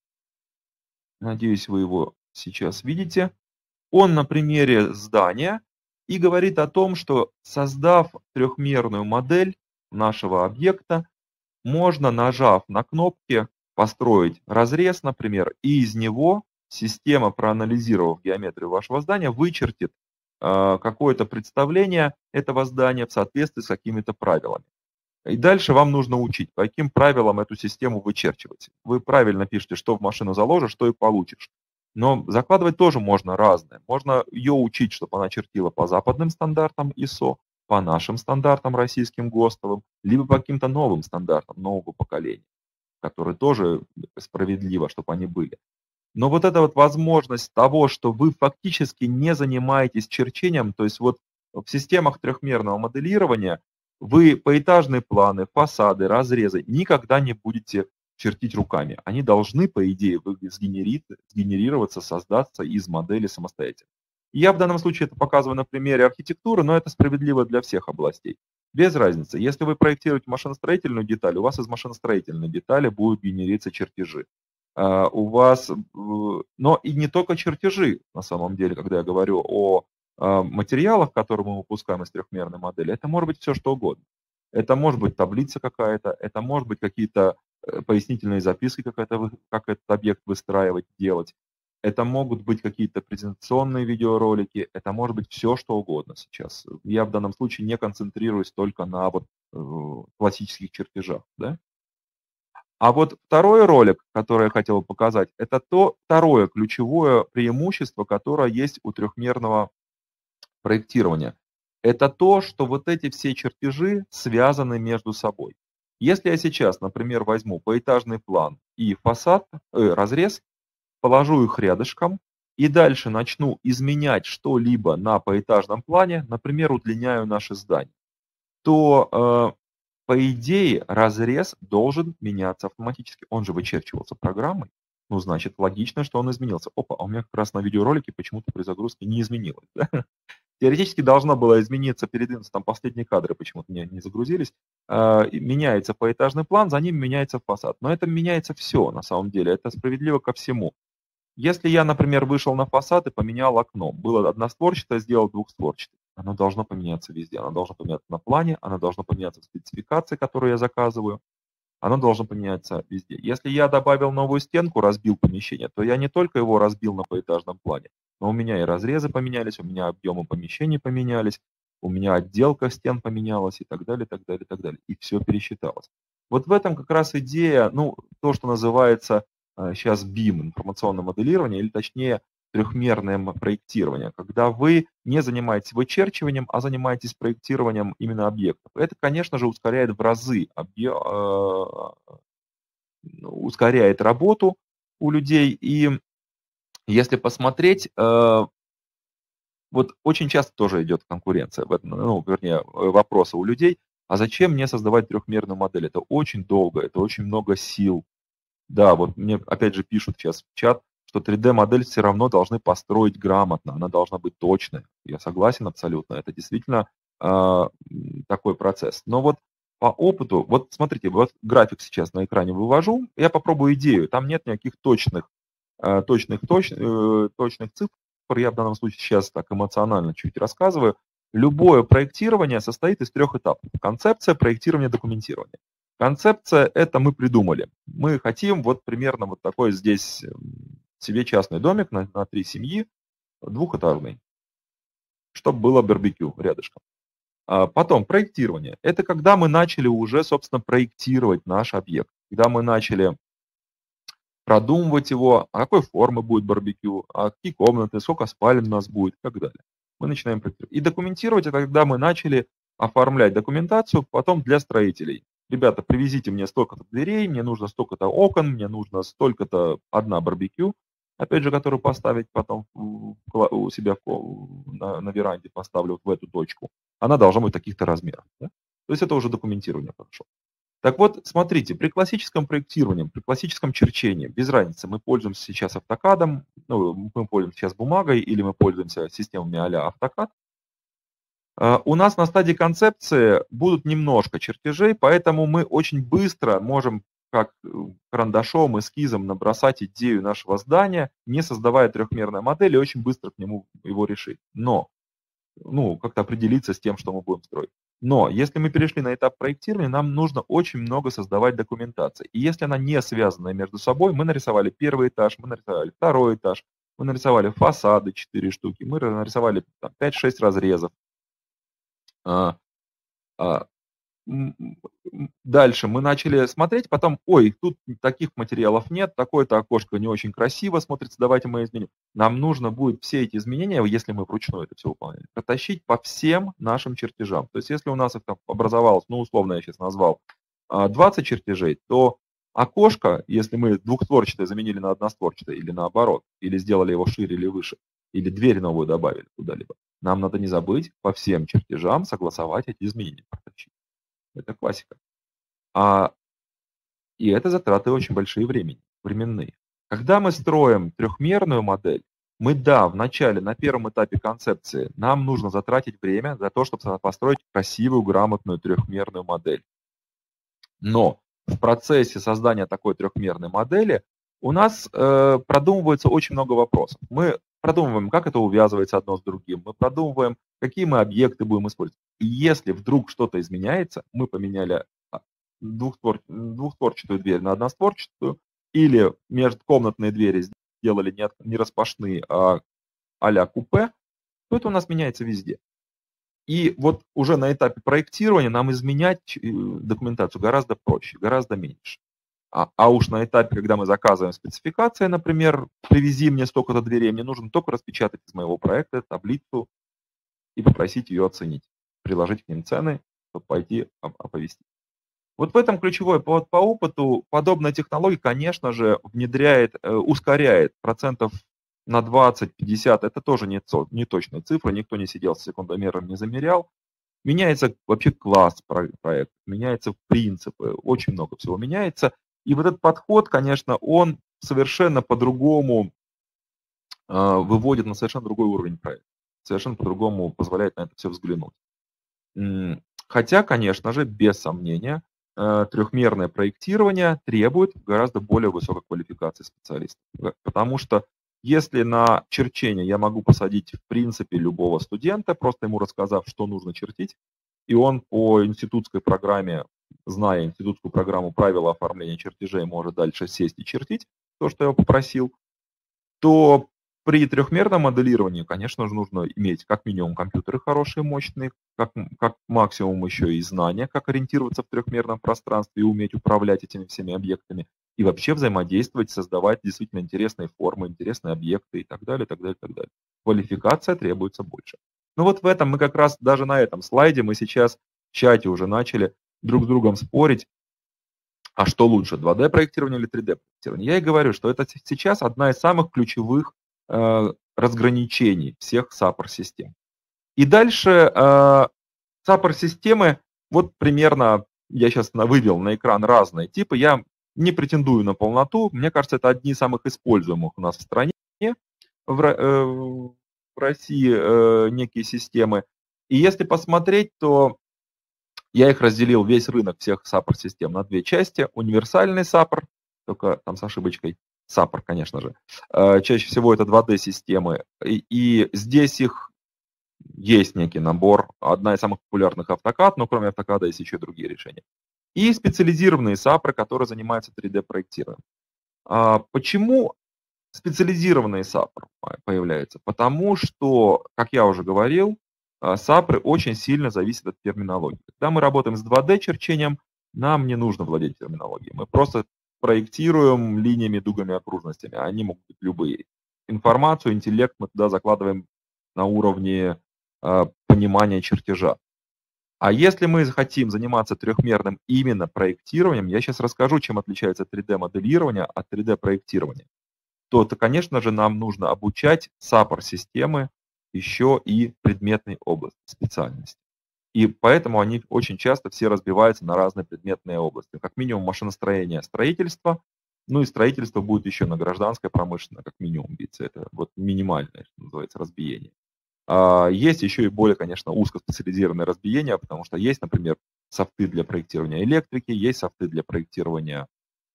Надеюсь, вы его сейчас видите. Он на примере здания и говорит о том, что, создав трехмерную модель нашего объекта, можно, нажав на кнопки, построить разрез, например, и из него система, проанализировав геометрию вашего здания, вычертит э, какое-то представление этого здания в соответствии с какими-то правилами. И дальше вам нужно учить, по каким правилам эту систему вычерчивать. Вы правильно пишете, что в машину заложишь, что и получишь. Но закладывать тоже можно разное. Можно ее учить, чтобы она чертила по западным стандартам ай эс о, по нашим стандартам российским ГОСТовым, либо по каким-то новым стандартам нового поколения, которые тоже справедливо, чтобы они были. Но вот эта вот возможность того, что вы фактически не занимаетесь черчением, то есть вот в системах трехмерного моделирования вы поэтажные планы, фасады, разрезы никогда не будете чертить руками. Они должны, по идее, сгенерироваться, создаться из модели самостоятельно. Я в данном случае это показываю на примере архитектуры, но это справедливо для всех областей. Без разницы. Если вы проектируете машиностроительную деталь, у вас из машиностроительной детали будут генериться чертежи. Uh, у вас, uh, но и не только чертежи, на самом деле, когда я говорю о uh, материалах, которые мы выпускаем из трехмерной модели, это может быть все что угодно. Это может быть таблица какая-то, это может быть какие-то пояснительные записки, как, это, как этот объект выстраивать, делать. Это могут быть какие-то презентационные видеоролики, это может быть все что угодно сейчас. Я в данном случае не концентрируюсь только на вот, uh, классических чертежах, да? А вот второй ролик, который я хотел показать, это то второе ключевое преимущество, которое есть у трехмерного проектирования. Это то, что вот эти все чертежи связаны между собой. Если я сейчас, например, возьму поэтажный план и фасад, э, разрез, положу их рядышком и дальше начну изменять что-либо на поэтажном плане, например, удлиняю наше здание, то... Э, По идее, разрез должен меняться автоматически. Он же вычерчивался программой. Ну, значит, логично, что он изменился. Опа, а у меня как раз на видеоролике почему-то при загрузке не изменилось. Да? Теоретически должно было измениться перед инстом, последние кадры почему-то не, не загрузились. Э, меняется поэтажный план, за ним меняется фасад. Но это меняется все на самом деле, это справедливо ко всему. Если я, например, вышел на фасад и поменял окно, было одностворчатое, сделал двухстворчатое, оно должно поменяться везде. Оно должно поменяться на плане, оно должно поменяться в спецификации, которую я заказываю. Оно должно поменяться везде. Если я добавил новую стенку, разбил помещение, то я не только его разбил на поэтажном плане, но у меня и разрезы поменялись, у меня объемы помещений поменялись, у меня отделка стен поменялась и так далее, так далее, так далее. И все пересчиталось. Вот в этом как раз идея, ну, то, что называется сейчас бим, информационное моделирование, или точнее трехмерное проектирование, когда вы не занимаетесь вычерчиванием, а занимаетесь проектированием именно объектов. Это, конечно же, ускоряет в разы, объ... ускоряет работу у людей. И если посмотреть, вот очень часто тоже идет конкуренция, в этом, ну, вернее, вопросы у людей, а зачем мне создавать трехмерную модель? Это очень долго, это очень много сил. Да, вот мне опять же пишут сейчас в чат, что три дэ-модель все равно должны построить грамотно, она должна быть точной. Я согласен абсолютно, это действительно э, такой процесс. Но вот по опыту, вот смотрите, вот график сейчас на экране вывожу, я попробую идею, там нет никаких точных, э, точных, точ, э, точных цифр, я в данном случае сейчас так эмоционально чуть рассказываю. Любое проектирование состоит из трех этапов. Концепция, проектирование, документирование. Концепция – это мы придумали. Мы хотим вот примерно вот такой здесь себе частный домик на, на три семьи, двухэтажный, чтобы было барбекю рядышком. А потом проектирование. Это когда мы начали уже, собственно, проектировать наш объект. Когда мы начали продумывать его, а какой формы будет барбекю, а какие комнаты, сколько спален у нас будет и так далее. Мы начинаем проектировать. И документировать – это когда мы начали оформлять документацию потом для строителей. Ребята, привезите мне столько-то дверей, мне нужно столько-то окон, мне нужно столько-то одна барбекю, опять же, которую поставить потом у себя на, на веранде, поставлю вот в эту точку. Она должна быть таких-то размеров. Да? То есть это уже документирование хорошо. Так вот, смотрите, при классическом проектировании, при классическом черчении, без разницы, мы пользуемся сейчас автокадом, ну, мы пользуемся сейчас бумагой или мы пользуемся системами а-ля автокад, у нас на стадии концепции будут немножко чертежей, поэтому мы очень быстро можем как карандашом, эскизом набросать идею нашего здания, не создавая трехмерной модели, и очень быстро к нему его решить. Но, ну, как-то определиться с тем, что мы будем строить. Но если мы перешли на этап проектирования, нам нужно очень много создавать документации. И если она не связана между собой, мы нарисовали первый этаж, мы нарисовали второй этаж, мы нарисовали фасады четыре штуки, мы нарисовали пять-шесть разрезов. Дальше мы начали смотреть, потом, ой, тут таких материалов нет, такое-то окошко не очень красиво смотрится, давайте мы изменим. Нам нужно будет все эти изменения, если мы вручную это все выполняем, протащить по всем нашим чертежам. То есть если у нас их там образовалось, ну, условно я сейчас назвал, двадцать чертежей, то окошко, если мы двухстворчатое заменили на одностворчатое или наоборот, или сделали его шире или выше, или дверь новую добавили куда-либо, нам надо не забыть по всем чертежам согласовать эти изменения, протащить. Это классика. А, и это затраты очень большие времени, временные. Когда мы строим трехмерную модель, мы, да, в начале, на первом этапе концепции, нам нужно затратить время для того, чтобы построить красивую, грамотную трехмерную модель. Но в процессе создания такой трехмерной модели у нас э, продумывается очень много вопросов. Мы продумываем, как это увязывается одно с другим, мы продумываем, какие мы объекты будем использовать. И если вдруг что-то изменяется, мы поменяли двухствор... двухстворчатую дверь на одностворчатую, или межкомнатные двери сделали не, от... не распашные, а а-ля купе, то это у нас меняется везде. И вот уже на этапе проектирования нам изменять документацию гораздо проще, гораздо меньше. А, а уж на этапе, когда мы заказываем спецификации, например, привези мне столько-то дверей, мне нужно только распечатать из моего проекта таблицу и попросить ее оценить, приложить к ним цены, чтобы пойти оповестить. Вот в этом ключевой по, по опыту подобная технология, конечно же, внедряет, ускоряет процентов на двадцать-пятьдесят, это тоже не, не точная цифра, никто не сидел с секундомером, не замерял. Меняется вообще класс проекта, меняются принципы, очень много всего меняется. И вот этот подход, конечно, он совершенно по-другому выводит на совершенно другой уровень проекта, совершенно по-другому позволяет на это все взглянуть. Хотя, конечно же, без сомнения, трехмерное проектирование требует гораздо более высокой квалификации специалистов. Потому что если на черчение я могу посадить в принципе любого студента, просто ему рассказав, что нужно чертить, и он по институтской программе, зная институтскую программу правила оформления чертежей, может дальше сесть и чертить то, что я попросил, то при трехмерном моделировании, конечно же, нужно иметь как минимум компьютеры хорошие, мощные, как, как максимум еще и знания, как ориентироваться в трехмерном пространстве и уметь управлять этими всеми объектами, и вообще взаимодействовать, создавать действительно интересные формы, интересные объекты и так далее, так далее, так далее. Квалификация требуется больше. Ну вот в этом мы как раз, даже на этом слайде, мы сейчас в чате уже начали друг с другом спорить, а что лучше, два дэ проектирование или три дэ проектирование. Я и говорю, что это сейчас одна из самых ключевых э, разграничений всех саппор-систем. И дальше э, саппор-системы, вот примерно, я сейчас вывел на экран разные типы, я не претендую на полноту, мне кажется, это одни из самых используемых у нас в стране, в, э, в России э, некие системы. И если посмотреть, то я их разделил, весь рынок всех саппор-систем, на две части. Универсальный саппор, только там с ошибочкой, саппор, конечно же. Чаще всего это два дэ-системы. И, и здесь их есть некий набор. Одна из самых популярных AutoCAD, но кроме AutoCAD есть еще и другие решения. И специализированные саппоры, которые занимаются три дэ-проектированием. Почему специализированные саппоры появляются? Потому что, как я уже говорил, саппоры очень сильно зависят от терминологии. Когда мы работаем с два дэ-черчением, нам не нужно владеть терминологией. Мы просто проектируем линиями, дугами, окружностями. Они могут быть любые. Информацию, интеллект мы туда закладываем на уровне э, понимания чертежа. А если мы хотим заниматься трехмерным именно проектированием, я сейчас расскажу, чем отличается три дэ-моделирование от три дэ-проектирования, то, то, конечно же, нам нужно обучать саппор-системы еще и предметной области, специальности. И поэтому они очень часто все разбиваются на разные предметные области. Как минимум машиностроение, строительство, ну и строительство будет еще на гражданское, промышленное, как минимум биться. Это вот минимальное, что называется, разбиение. А есть еще и более, конечно, узкоспециализированное разбиение, потому что есть, например, софты для проектирования электрики, есть софты для проектирования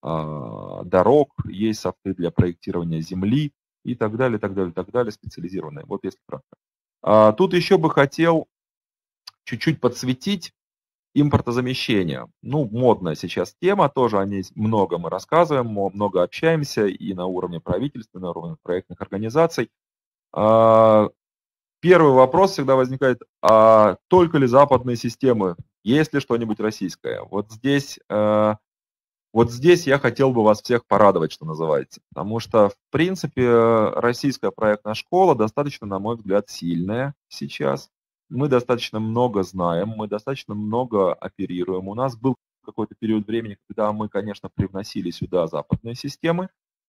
э, дорог, есть софты для проектирования земли, и так далее, так далее, так далее, специализированные. Вот если кратко. А, тут еще бы хотел чуть-чуть подсветить импортозамещение. Ну, модная сейчас тема, тоже о ней много мы рассказываем, много общаемся и на уровне правительства, и на уровне проектных организаций. А, первый вопрос всегда возникает, а только ли западные системы, есть ли что-нибудь российское? Вот здесь... Вот здесь я хотел бы вас всех порадовать, что называется, потому что, в принципе, российская проектная школа достаточно, на мой взгляд, сильная сейчас. Мы достаточно много знаем, мы достаточно много оперируем. У нас был какой-то период времени, когда мы, конечно, привносили сюда западные системы,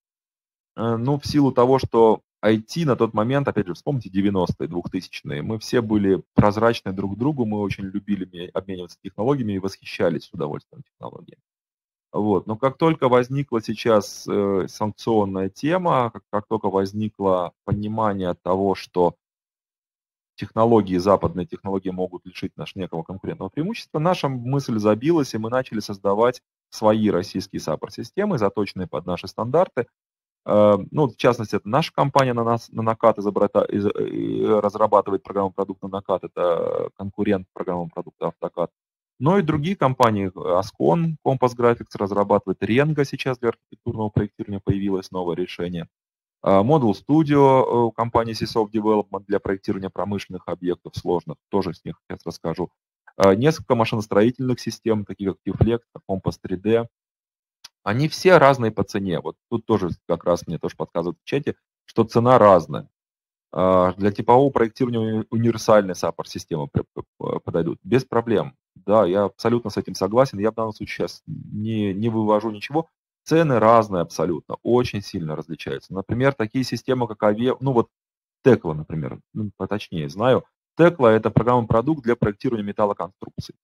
но в силу того, что ай ти на тот момент, опять же, вспомните девяностые, двухтысячные, мы все были прозрачны друг к другу, мы очень любили обмениваться технологиями и восхищались с удовольствием технологиями. Вот. Но как только возникла сейчас э, санкционная тема, как, как только возникло понимание того, что технологии, западные технологии могут лишить нас некого конкурентного преимущества, наша мысль забилась, и мы начали создавать свои российские саппорт-системы, заточенные под наши стандарты. Э, ну, в частности, это наша компания на нас, на Накат разрабатывает программу продукта Накат, это конкурент программы продукта AutoCAD. Но и другие компании, Ascon, Compass Graphics разрабатывает, Rengo сейчас для архитектурного проектирования появилось новое решение. Model Studio, компания Seasoft Development для проектирования промышленных объектов сложных, тоже с них сейчас расскажу. Несколько машиностроительных систем, такие как T-Flex, Compass три дэ. Они все разные по цене. Вот тут тоже как раз мне тоже подсказывают в чате, что цена разная. Для типового проектирования универсальные саппорт-системы подойдут без проблем. Да, я абсолютно с этим согласен. Я в данном случае сейчас не, не вывожу ничего. Цены разные абсолютно, очень сильно различаются. Например, такие системы, как Аве, ну вот Tekla, например, ну, поточнее знаю. Tekla – это программный продукт для проектирования металлоконструкций.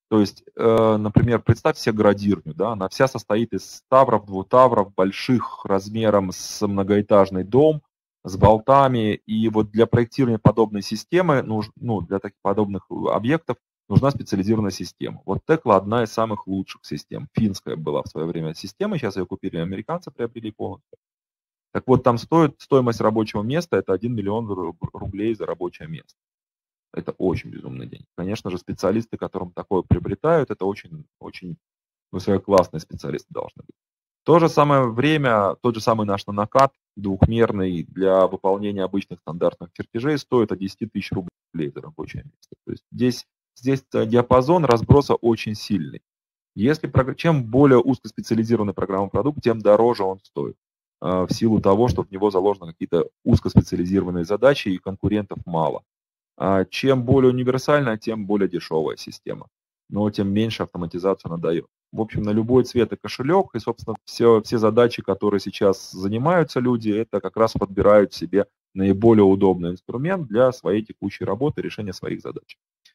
То есть, например, представьте себе градирню, да, она вся состоит из ставров, двутавров, больших размером с многоэтажный дом, с болтами, и вот для проектирования подобной системы, ну, для таких подобных объектов нужна специализированная система. Вот Tekla одна из самых лучших систем. Финская была в свое время система, сейчас ее купили американцы, приобрели полностью. Так вот, там стоит, стоимость рабочего места – это один миллион рублей за рабочее место. Это очень безумный день. Конечно же, специалисты, которым такое приобретают, это очень, очень высококлассные специалисты должны быть. В то же самое время, тот же самый наш нанокад двухмерный для выполнения обычных стандартных чертежей стоит от десяти тысяч рублей за рабочее место. То есть здесь, здесь диапазон разброса очень сильный. Если, чем более узкоспециализированный программный продукт, тем дороже он стоит. В силу того, что в него заложены какие-то узкоспециализированные задачи и конкурентов мало. Чем более универсальная, тем более дешевая система, но тем меньше автоматизацию она дает. В общем, на любой цвет и кошелек, и, собственно, все, все задачи, которые сейчас занимаются люди, это как раз подбирают себе наиболее удобный инструмент для своей текущей работы, решения своих задач.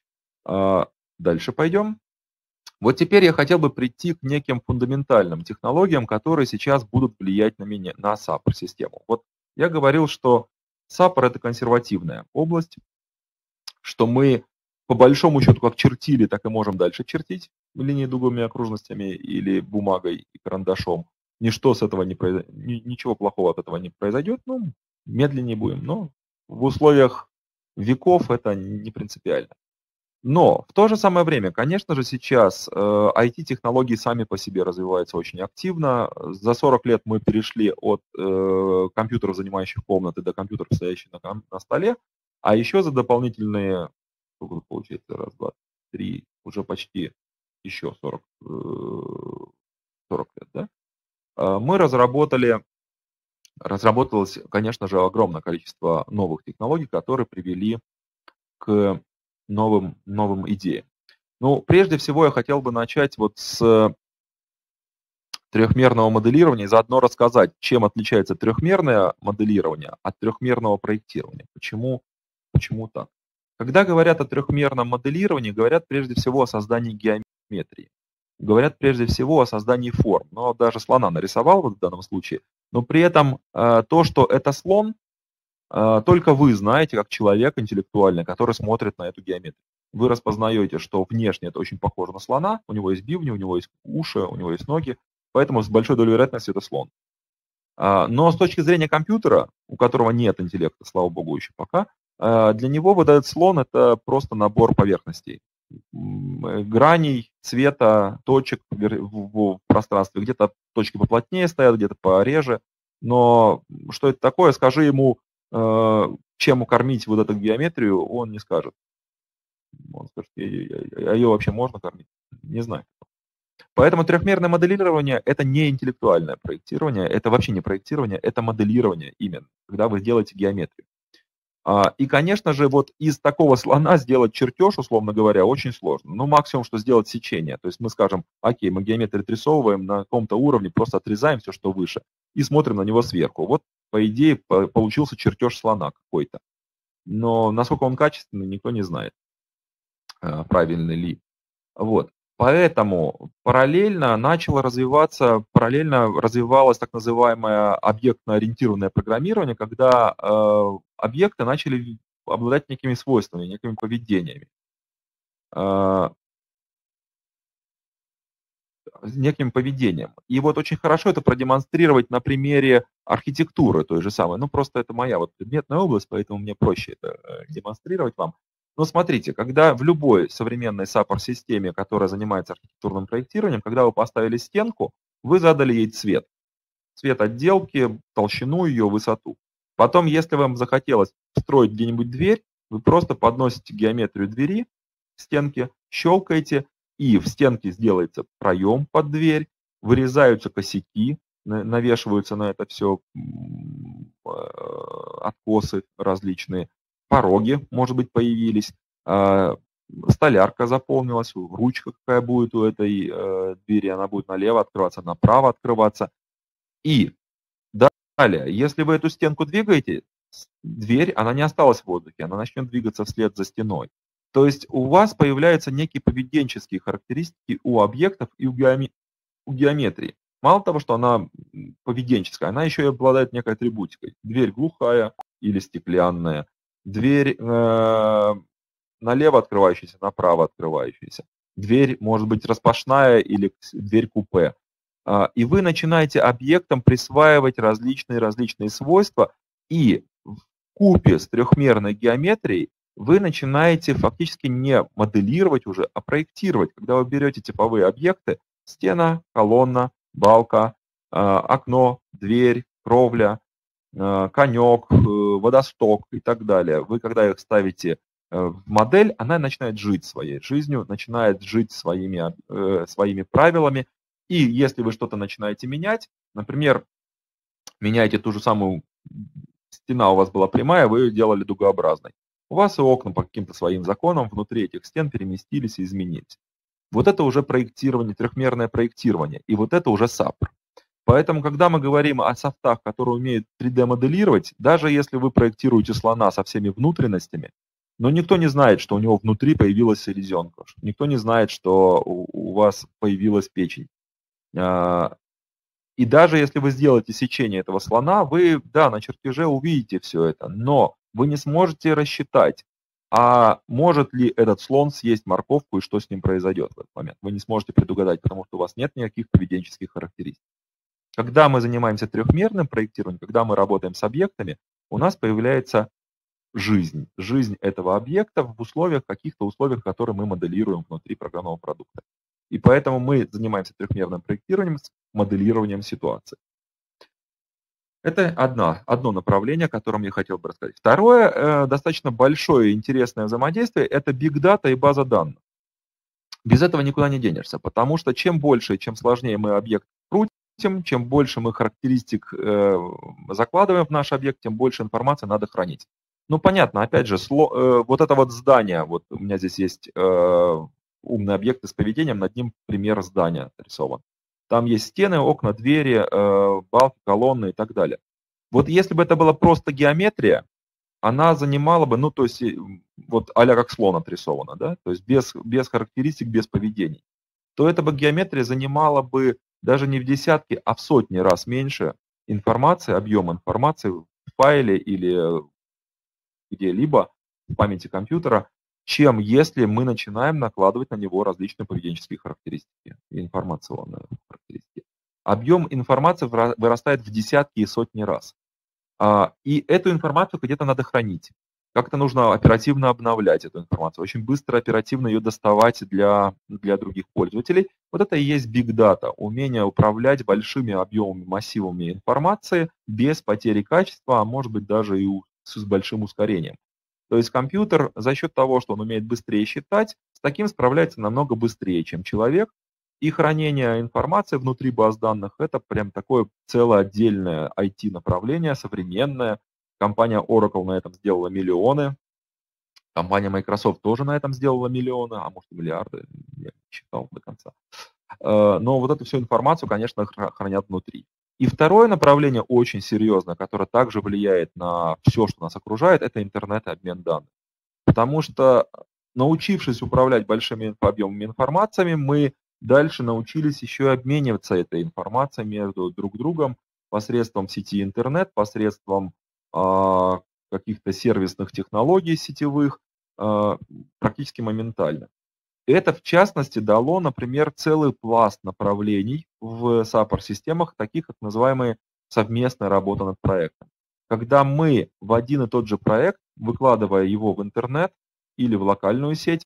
Дальше пойдем. Вот теперь я хотел бы прийти к неким фундаментальным технологиям, которые сейчас будут влиять на меня, на саппор-систему. Вот я говорил, что саппор – это консервативная область, что мы по большому счету как чертили, так и можем дальше чертить линии дуговыми окружностями или бумагой и карандашом. Ничто с этого не произойдет, ничего плохого от этого не произойдет, ну, медленнее будем, но в условиях веков это не принципиально. Но в то же самое время, конечно же, сейчас э, ай ти-технологии сами по себе развиваются очень активно. За сорок лет мы перешли от э, компьютеров, занимающих комнаты, до компьютеров, стоящих на, на столе. А еще за дополнительные, сколько получается, раз, два, три, уже почти еще сорок, сорок лет, да, мы разработали, разработалось, конечно же, огромное количество новых технологий, которые привели к новым, новым идеям. Ну, прежде всего, я хотел бы начать вот с трехмерного моделирования и заодно рассказать, чем отличается трехмерное моделирование от трехмерного проектирования. Почему Почему так? Когда говорят о трехмерном моделировании, говорят прежде всего о создании геометрии. Говорят прежде всего о создании форм. Но даже слона нарисовал вот в данном случае. Но при этом э, то, что это слон, э, только вы знаете, как человек интеллектуальный, который смотрит на эту геометрию. Вы распознаете, что внешне это очень похоже на слона, у него есть бивни, у него есть уши, у него есть ноги, поэтому с большой долей вероятности это слон. Э, но с точки зрения компьютера, у которого нет интеллекта, слава богу, еще пока, для него вот этот слон – это просто набор поверхностей, граней, цвета, точек в пространстве. Где-то точки поплотнее стоят, где-то пореже. Но что это такое, скажи ему, чем кормить вот эту геометрию, он не скажет. Он скажет, а ее вообще можно кормить? Не знаю. Поэтому трехмерное моделирование – это не интеллектуальное проектирование, это вообще не проектирование, это моделирование именно, когда вы делаете геометрию. И, конечно же, вот из такого слона сделать чертеж, условно говоря, очень сложно. Ну, максимум, что сделать сечение. То есть мы скажем, окей, мы геометрию отрисовываем на каком-то уровне, просто отрезаем все, что выше, и смотрим на него сверху. Вот, по идее, получился чертеж слона какой-то. Но насколько он качественный, никто не знает, правильный ли. Вот. Поэтому параллельно начало развиваться, параллельно развивалось так называемое объектно-ориентированное программирование, когда э, объекты начали обладать некими свойствами, некими поведениями. Э, неким поведением. И вот очень хорошо это продемонстрировать на примере архитектуры той же самой. Ну, просто это моя вот предметная область, поэтому мне проще это демонстрировать вам. Но смотрите, когда в любой современной саппор-системе, которая занимается архитектурным проектированием, когда вы поставили стенку, вы задали ей цвет. Цвет отделки, толщину ее, высоту. Потом, если вам захотелось строить где-нибудь дверь, вы просто подносите геометрию двери к стенке, щелкаете, и в стенке сделается проем под дверь, вырезаются косяки, навешиваются на это все откосы различные. Пороги, может быть, появились, столярка заполнилась, ручка какая будет у этой двери, она будет налево открываться, направо открываться. И далее, если вы эту стенку двигаете, дверь, она не осталась в воздухе, она начнет двигаться вслед за стеной. То есть у вас появляются некие поведенческие характеристики у объектов и у геометрии. Мало того, что она поведенческая, она еще и обладает некой атрибутикой. Дверь глухая или стеклянная, дверь э, налево открывающаяся, направо открывающаяся, дверь может быть распашная или дверь купе. И вы начинаете объектам присваивать различные-различные свойства, и в купе с трехмерной геометрией вы начинаете фактически не моделировать уже, а проектировать. Когда вы берете типовые объекты, стена, колонна, балка, окно, дверь, кровля, конек, водосток и так далее. Вы, когда их ставите в модель, она начинает жить своей жизнью, начинает жить своими, своими правилами. И если вы что-то начинаете менять, например, меняете ту же самую, стена у вас была прямая, вы ее делали дугообразной. У вас и окна по каким-то своим законам внутри этих стен переместились и изменились. Вот это уже проектирование, трехмерное проектирование, и вот это уже сапр. Поэтому, когда мы говорим о софтах, которые умеют три дэ-моделировать, даже если вы проектируете слона со всеми внутренностями, но никто не знает, что у него внутри появилась селезенка, никто не знает, что у вас появилась печень. И даже если вы сделаете сечение этого слона, вы, да, на чертеже увидите все это, но вы не сможете рассчитать, а может ли этот слон съесть морковку и что с ним произойдет в этот момент. Вы не сможете предугадать, потому что у вас нет никаких поведенческих характеристик. Когда мы занимаемся трехмерным проектированием, когда мы работаем с объектами, у нас появляется жизнь. Жизнь этого объекта в условиях, каких-то условиях, которые мы моделируем внутри программного продукта. И поэтому мы занимаемся трехмерным проектированием с моделированием ситуации. Это одно, одно направление, о котором я хотел бы рассказать. Второе, э, достаточно большое и интересное взаимодействие, это Big Data и база данных. Без этого никуда не денешься, потому что чем больше, чем сложнее мы объект крутим, чем больше мы характеристик э, закладываем в наш объект, тем больше информации надо хранить. Ну, понятно, опять же, сло, э, вот это вот здание, вот у меня здесь есть э, умный объект с поведением, над ним пример здания нарисован. Там есть стены, окна, двери, э, балки, колонны и так далее. Вот если бы это была просто геометрия, она занимала бы, ну, то есть, вот а-ля как слон отрисовано, да, то есть без, без характеристик, без поведений, то эта бы геометрия занимала бы даже не в десятки, а в сотни раз меньше информации, объем информации в файле или где-либо в памяти компьютера, чем если мы начинаем накладывать на него различные поведенческие характеристики, информационные характеристики. Объем информации вырастает в десятки и сотни раз. И эту информацию где-то надо хранить. Как-то нужно оперативно обновлять эту информацию, очень быстро, оперативно ее доставать для, для других пользователей. Вот это и есть Big Data, умение управлять большими объемами, массивами информации без потери качества, а может быть даже и с большим ускорением. То есть компьютер за счет того, что он умеет быстрее считать, с таким справляется намного быстрее, чем человек. И хранение информации внутри баз данных – это прям такое целое отдельное ай ти-направление, современное. Компания Oracle на этом сделала миллионы. Компания Microsoft тоже на этом сделала миллионы, а может миллиарды, я не считал до конца. Но вот эту всю информацию, конечно, хранят внутри. И второе направление очень серьезное, которое также влияет на все, что нас окружает, это интернет и обмен данных. Потому что, научившись управлять большими объемами информации, мы дальше научились еще и обмениваться этой информацией между друг другом посредством сети интернет, посредством э, каких-то сервисных технологий сетевых, э, практически моментально. Это, в частности, дало, например, целый пласт направлений в саппорт-системах, таких как называемые совместная работа над проектом. Когда мы в один и тот же проект, выкладывая его в интернет или в локальную сеть,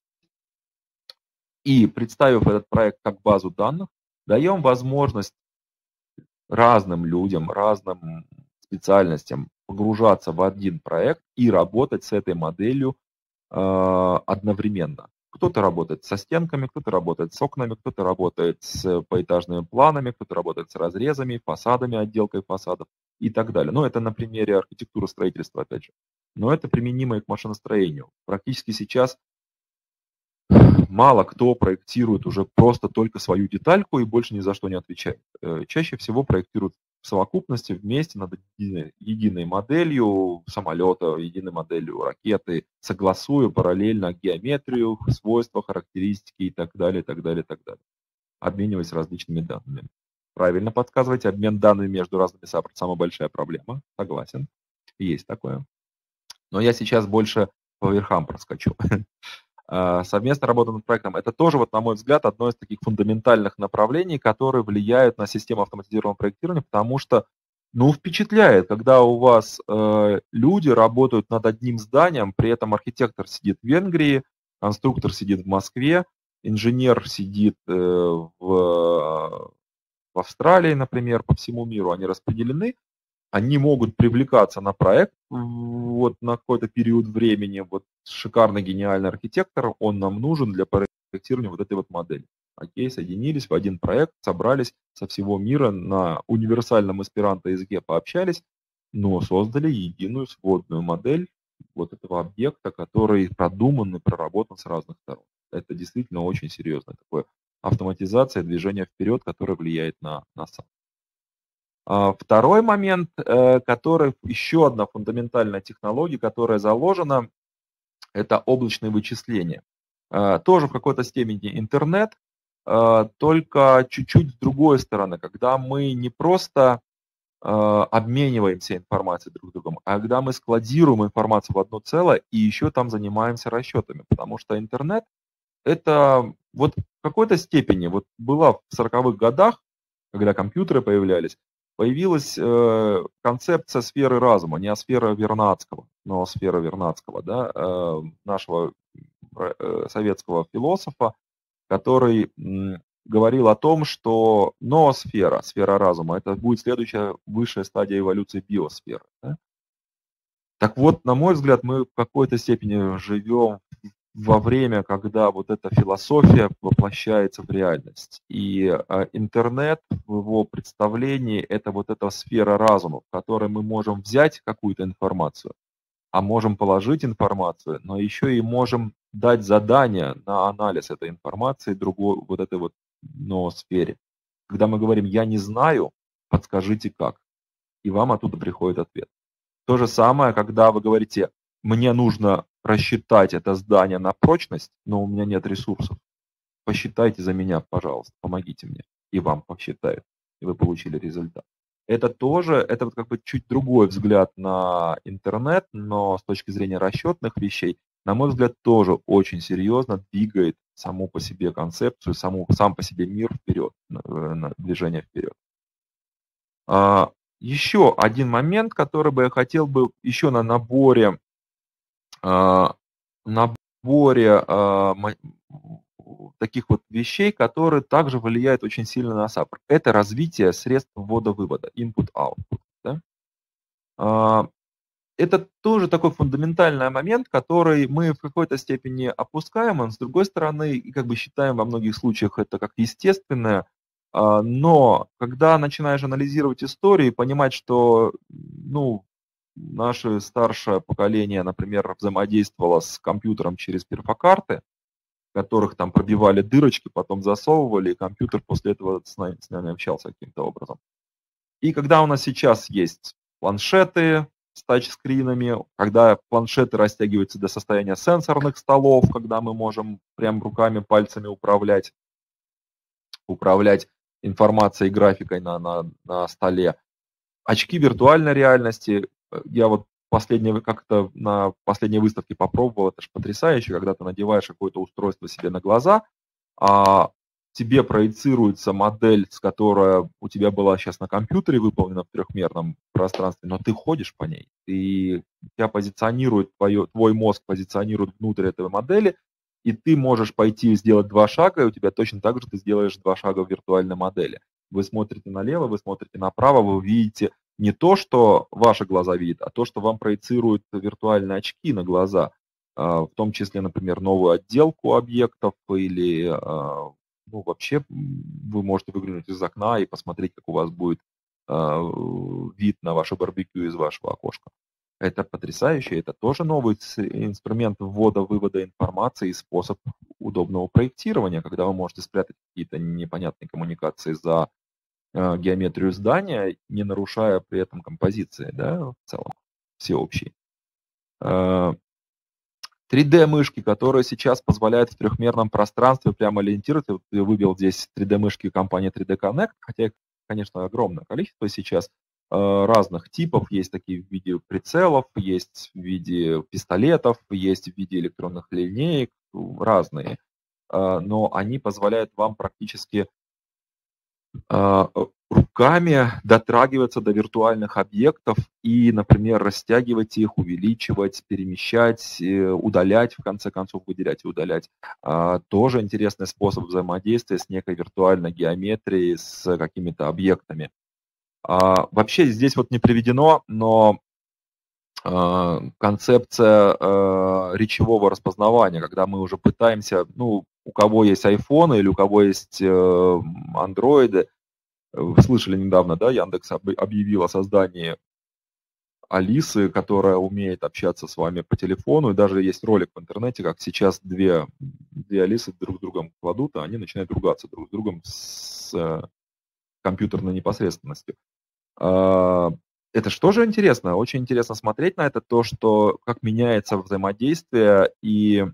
и представив этот проект как базу данных, даем возможность разным людям, разным специальностям погружаться в один проект и работать с этой моделью э, одновременно. Кто-то работает со стенками, кто-то работает с окнами, кто-то работает с поэтажными планами, кто-то работает с разрезами, фасадами, отделкой фасадов и так далее. Но это на примере архитектуры строительства, опять же. Но это применимо и к машиностроению. Практически сейчас мало кто проектирует уже просто только свою детальку и больше ни за что не отвечает. Чаще всего проектируют в совокупности вместе над единой, единой моделью самолета, единой моделью ракеты, согласуя параллельно геометрию, свойства, характеристики и так далее, и так далее, и так далее. Обмениваясь различными данными. Правильно подсказываете, обмен данными между разными саппорт самая большая проблема, согласен, есть такое. Но я сейчас больше по верхам проскочу. Совместная работа над проектом – это тоже, вот, на мой взгляд, одно из таких фундаментальных направлений, которые влияют на систему автоматизированного проектирования, потому что, ну, впечатляет, когда у вас э, люди работают над одним зданием, при этом архитектор сидит в Венгрии, конструктор сидит в Москве, инженер сидит э, в, в Австралии, например, по всему миру, они распределены, они могут привлекаться на проект вот на какой-то период времени. Вот шикарный, гениальный архитектор, он нам нужен для проектирования вот этой вот модели. Окей, соединились в один проект, собрались со всего мира на универсальном эсперанто языке, пообщались, но создали единую сводную модель вот этого объекта, который продуман и проработан с разных сторон. Это действительно очень серьезное такое автоматизация, движение вперед, которое влияет на, на сам. Второй момент, который еще одна фундаментальная технология, которая заложена, это облачные вычисления. Тоже в какой-то степени интернет, только чуть-чуть с другой стороны, когда мы не просто обмениваемся информацией друг с другом, а когда мы складируем информацию в одно целое и еще там занимаемся расчетами, потому что интернет это вот в какой-то степени, вот была в сороковых годах, когда компьютеры появлялись, появилась э, концепция сферы разума, не сфера Вернадского, но сфера Вернадского, да, э, нашего э, советского философа, который м, говорил о том, что ноосфера, сфера разума, это будет следующая высшая стадия эволюции биосферы. Да? Так вот, на мой взгляд, мы в какой-то степени живем во время, когда вот эта философия воплощается в реальность. И э, интернет в его представлении – это вот эта сфера разума, в которой мы можем взять какую-то информацию, а можем положить информацию, но еще и можем дать задание на анализ этой информации другой, вот этой вот ноосфере. Когда мы говорим «я не знаю», подскажите как, и вам оттуда приходит ответ. То же самое, когда вы говорите «мне нужно рассчитать это здание на прочность, но у меня нет ресурсов. Посчитайте за меня, пожалуйста, помогите мне». И вам посчитают, и вы получили результат. Это тоже, это вот как бы чуть другой взгляд на интернет, но с точки зрения расчетных вещей, на мой взгляд, тоже очень серьезно двигает саму по себе концепцию, саму, сам по себе мир вперед, на движение вперед. А, еще один момент, который бы я хотел бы еще на наборе наборе таких вот вещей, которые также влияют очень сильно на саппорт. Это развитие средств ввода-вывода, input-output. Да? Это тоже такой фундаментальный момент, который мы в какой-то степени опускаем, а с другой стороны, как бы считаем во многих случаях это как естественное. Но когда начинаешь анализировать историю и понимать, что, ну, наше старшее поколение, например, взаимодействовало с компьютером через перфокарты, в которых там пробивали дырочки, потом засовывали, и компьютер после этого с нами, с нами общался каким-то образом. И когда у нас сейчас есть планшеты с тачскринами, когда планшеты растягиваются до состояния сенсорных столов, когда мы можем прям руками, пальцами управлять, управлять информацией, графикой на, на, на столе, очки виртуальной реальности. Я вот последнее, как-то на последней выставке попробовал, это же потрясающе, когда ты надеваешь какое-то устройство себе на глаза, а тебе проецируется модель, с которой у тебя была сейчас на компьютере выполнена в трехмерном пространстве, но ты ходишь по ней, и тебя позиционирует, твое, твой мозг позиционирует внутрь этой модели, и ты можешь пойти и сделать два шага, и у тебя точно так же ты сделаешь два шага в виртуальной модели. Вы смотрите налево, вы смотрите направо, вы видите не то, что ваши глаза видят, а то, что вам проецируют виртуальные очки на глаза, в том числе, например, новую отделку объектов или ну, вообще вы можете выглянуть из окна и посмотреть, как у вас будет вид на ваше барбекю из вашего окошка. Это потрясающе, это тоже новый инструмент ввода-вывода информации и способ удобного проектирования, когда вы можете спрятать какие-то непонятные коммуникации за геометрию здания, не нарушая при этом композиции, да, в целом, всеобщей. три дэ-мышки, которые сейчас позволяют в трехмерном пространстве прямо ориентироваться. Вот я выбил здесь три дэ-мышки компании три дэ Connect, хотя их, конечно, огромное количество сейчас разных типов. Есть такие в виде прицелов, есть в виде пистолетов, есть в виде электронных линеек, разные. Но они позволяют вам практически руками дотрагиваться до виртуальных объектов и, например, растягивать их, увеличивать, перемещать, удалять, в конце концов, выделять и удалять. Тоже интересный способ взаимодействия с некой виртуальной геометрией, с какими-то объектами. Вообще здесь вот не приведено, но концепция речевого распознавания, когда мы уже пытаемся, ну, у кого есть iPhone или у кого есть андроиды, вы слышали недавно, да, Яндекс объявил о создании Алисы, которая умеет общаться с вами по телефону, и даже есть ролик в интернете, как сейчас две, две Алисы друг с другом кладут, а они начинают ругаться друг с другом с компьютерной непосредственностью. Это что же интересно? Очень интересно смотреть на это, то, что как меняется взаимодействие, и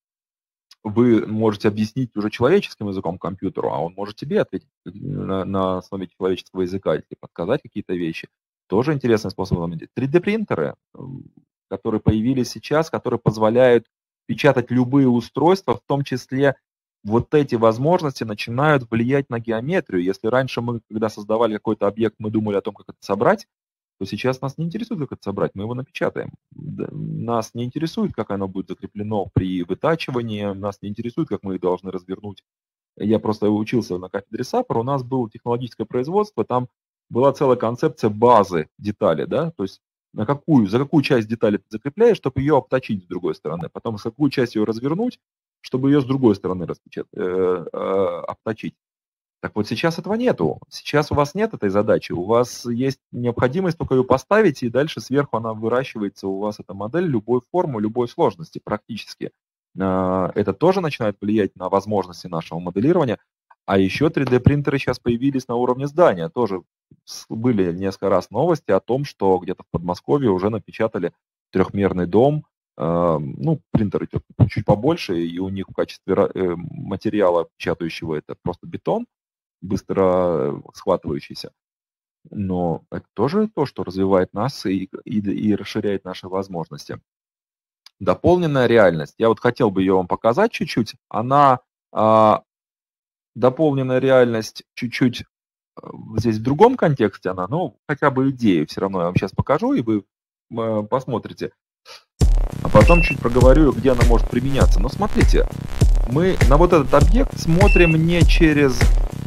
вы можете объяснить уже человеческим языком компьютеру, а он может тебе ответить на, на основе человеческого языка, если подсказать какие-то вещи. Тоже интересный способ взаимодействия. три дэ-принтеры, которые появились сейчас, которые позволяют печатать любые устройства, в том числе вот эти возможности начинают влиять на геометрию. Если раньше мы, когда создавали какой-то объект, мы думали о том, как это собрать, то сейчас нас не интересует, как это собрать, мы его напечатаем. Нас не интересует, как оно будет закреплено при вытачивании, нас не интересует, как мы их должны развернуть. Я просто учился на кафедре САПР, у нас было технологическое производство, там была целая концепция базы детали, да, то есть на какую, за какую часть детали ты закрепляешь, чтобы ее обточить с другой стороны, потом с какую часть ее развернуть, чтобы ее с другой стороны распечатать, э, э, обточить. Так вот сейчас этого нету. Сейчас у вас нет этой задачи. У вас есть необходимость только ее поставить, и дальше сверху она выращивается. У вас эта модель любой формы, любой сложности практически. Это тоже начинает влиять на возможности нашего моделирования. А еще три дэ-принтеры сейчас появились на уровне здания. Тоже были несколько раз новости о том, что где-то в Подмосковье уже напечатали трехмерный дом. Ну, принтеры чуть побольше, и у них в качестве материала печатающего это просто бетон, быстро схватывающийся. Но это тоже то, что развивает нас и, и, и расширяет наши возможности. Дополненная реальность. Я вот хотел бы ее вам показать чуть-чуть. Она, а, дополненная реальность чуть-чуть здесь в другом контексте она, но хотя бы идею все равно я вам сейчас покажу, и вы а, посмотрите. А потом чуть проговорю, где она может применяться. Но смотрите, мы на вот этот объект смотрим не через...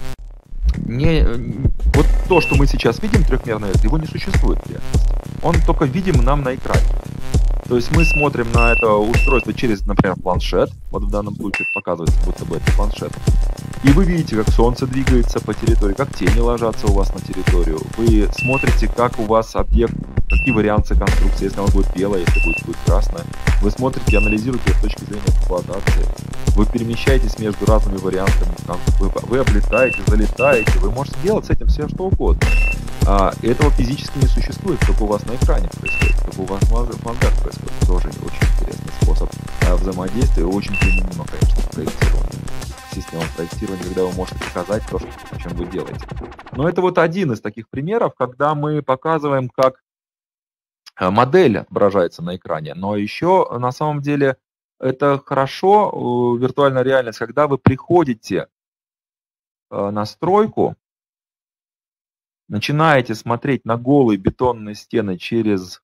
Не, вот то, что мы сейчас видим, трехмерное, его не существует в реальности. Он только видим нам на экране. То есть мы смотрим на это устройство через, например, планшет. Вот в данном случае показывается, будто бы это планшет. И вы видите, как солнце двигается по территории, как тени ложатся у вас на территорию. Вы смотрите, как у вас объект, какие варианты конструкции, если оно будет белое, если будет, будет красное. Вы смотрите и анализируете с точки зрения эксплуатации. Вы перемещаетесь между разными вариантами. Вы, вы облетаете, залетаете. Вы можете делать с этим все, что угодно. А, этого физически не существует, только у вас на экране происходит, только у вас в мозгах происходит. Тоже очень интересный способ а, взаимодействия, очень применимо, конечно, в проектировании. Система проектирования, когда вы можете показать то, что, о чем вы делаете. Но это вот один из таких примеров, когда мы показываем, как модель отображается на экране. Но еще на самом деле это хорошо, виртуальная реальность, когда вы приходите на стройку, начинаете смотреть на голые бетонные стены через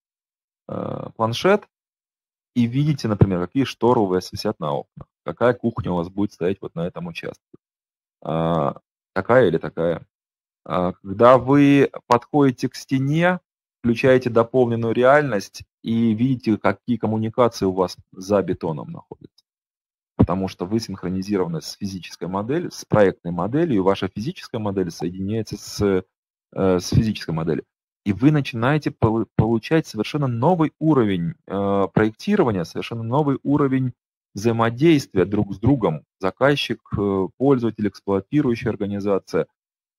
э, планшет и видите, например, какие шторы у вас висят на окнах, какая кухня у вас будет стоять вот на этом участке, э, такая или такая. Э, когда вы подходите к стене, включаете дополненную реальность и видите, какие коммуникации у вас за бетоном находятся. Потому что вы синхронизированы с физической моделью, с проектной моделью, и ваша физическая модель соединяется с с физической моделью. И вы начинаете получать совершенно новый уровень э, проектирования, совершенно новый уровень взаимодействия друг с другом. Заказчик, э, пользователь, эксплуатирующая организация.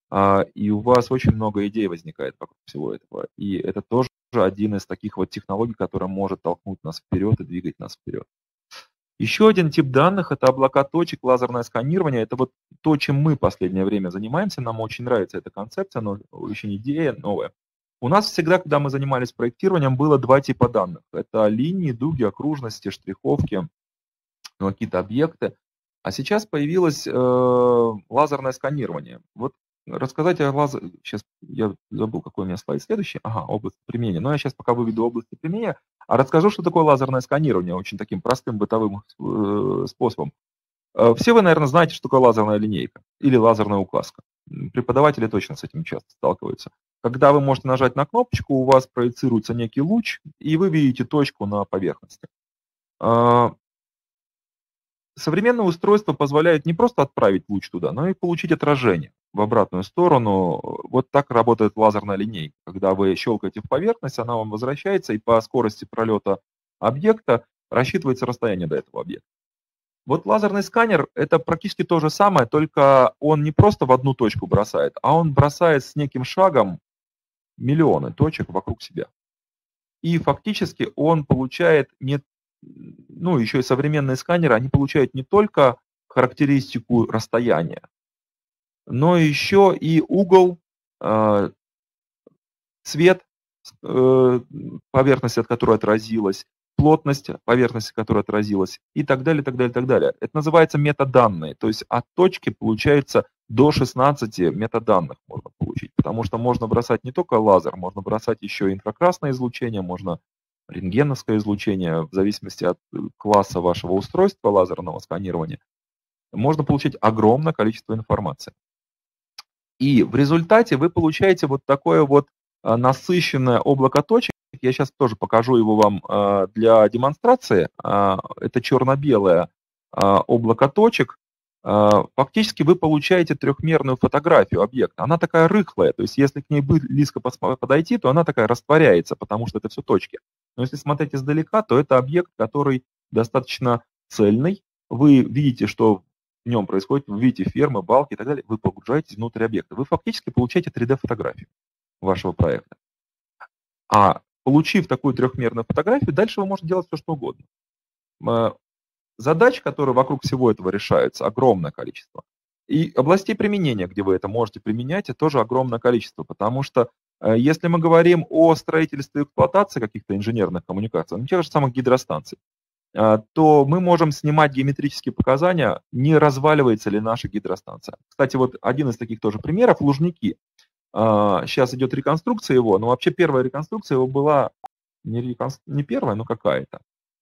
и у вас очень много идей возникает вокруг всего этого. И это тоже один из таких вот технологий, который может толкнуть нас вперед и двигать нас вперед. Еще один тип данных – это облака точек, лазерное сканирование. Это вот то, чем мы в последнее время занимаемся. Нам очень нравится эта концепция, но очень идея новая. У нас всегда, когда мы занимались проектированием, было два типа данных. Это линии, дуги, окружности, штриховки, ну, какие-то объекты. А сейчас появилось э, лазерное сканирование. Вот рассказать о лазере... Сейчас я забыл, какой у меня слайд следующий. Ага, область применения. Но я сейчас пока выведу области применения. А расскажу, что такое лазерное сканирование, очень таким простым бытовым э, способом. Э, все вы, наверное, знаете, что такое лазерная линейка или лазерная указка. Преподаватели точно с этим часто сталкиваются. Когда вы можете нажать на кнопочку, у вас проецируется некий луч, и вы видите точку на поверхности. Э, Современное устройство позволяет не просто отправить луч туда, но и получить отражение в обратную сторону. Вот так работает лазерная линейка. Когда вы щелкаете в поверхность, она вам возвращается, и по скорости пролета объекта рассчитывается расстояние до этого объекта. Вот лазерный сканер – это практически то же самое, только он не просто в одну точку бросает, а он бросает с неким шагом миллионы точек вокруг себя. И фактически он получает не ну, еще и современные сканеры, они получают не только характеристику расстояния, но еще и угол, цвет поверхности, от которой отразилась, плотность поверхности, которая отразилась, и так далее, так далее, так далее. Это называется метаданные, то есть от точки получается до шестнадцати метаданных можно получить, потому что можно бросать не только лазер, можно бросать еще инфракрасное излучение, можно рентгеновское излучение, в зависимости от класса вашего устройства лазерного сканирования, можно получить огромное количество информации. И в результате вы получаете вот такое вот насыщенное облако точек. Я сейчас тоже покажу его вам для демонстрации. Это черно-белое облако точек. Фактически вы получаете трехмерную фотографию объекта. Она такая рыхлая, то есть если к ней близко подойти, то она такая растворяется, потому что это все точки. Но если смотреть издалека, то это объект, который достаточно цельный. Вы видите, что в нем происходит, вы видите фермы, балки и так далее. Вы погружаетесь внутрь объекта. Вы фактически получаете три дэ-фотографию вашего проекта. А получив такую трехмерную фотографию, дальше вы можете делать все, что угодно. Задач, которые вокруг всего этого решаются, огромное количество. И областей применения, где вы это можете применять, это тоже огромное количество, потому что если мы говорим о строительстве и эксплуатации каких-то инженерных коммуникаций, ну, тех же самых гидростанций, то мы можем снимать геометрические показания, не разваливается ли наша гидростанция. Кстати, вот один из таких тоже примеров – Лужники. Сейчас идет реконструкция его, но вообще первая реконструкция его была не, реконструк... не первая, но какая-то.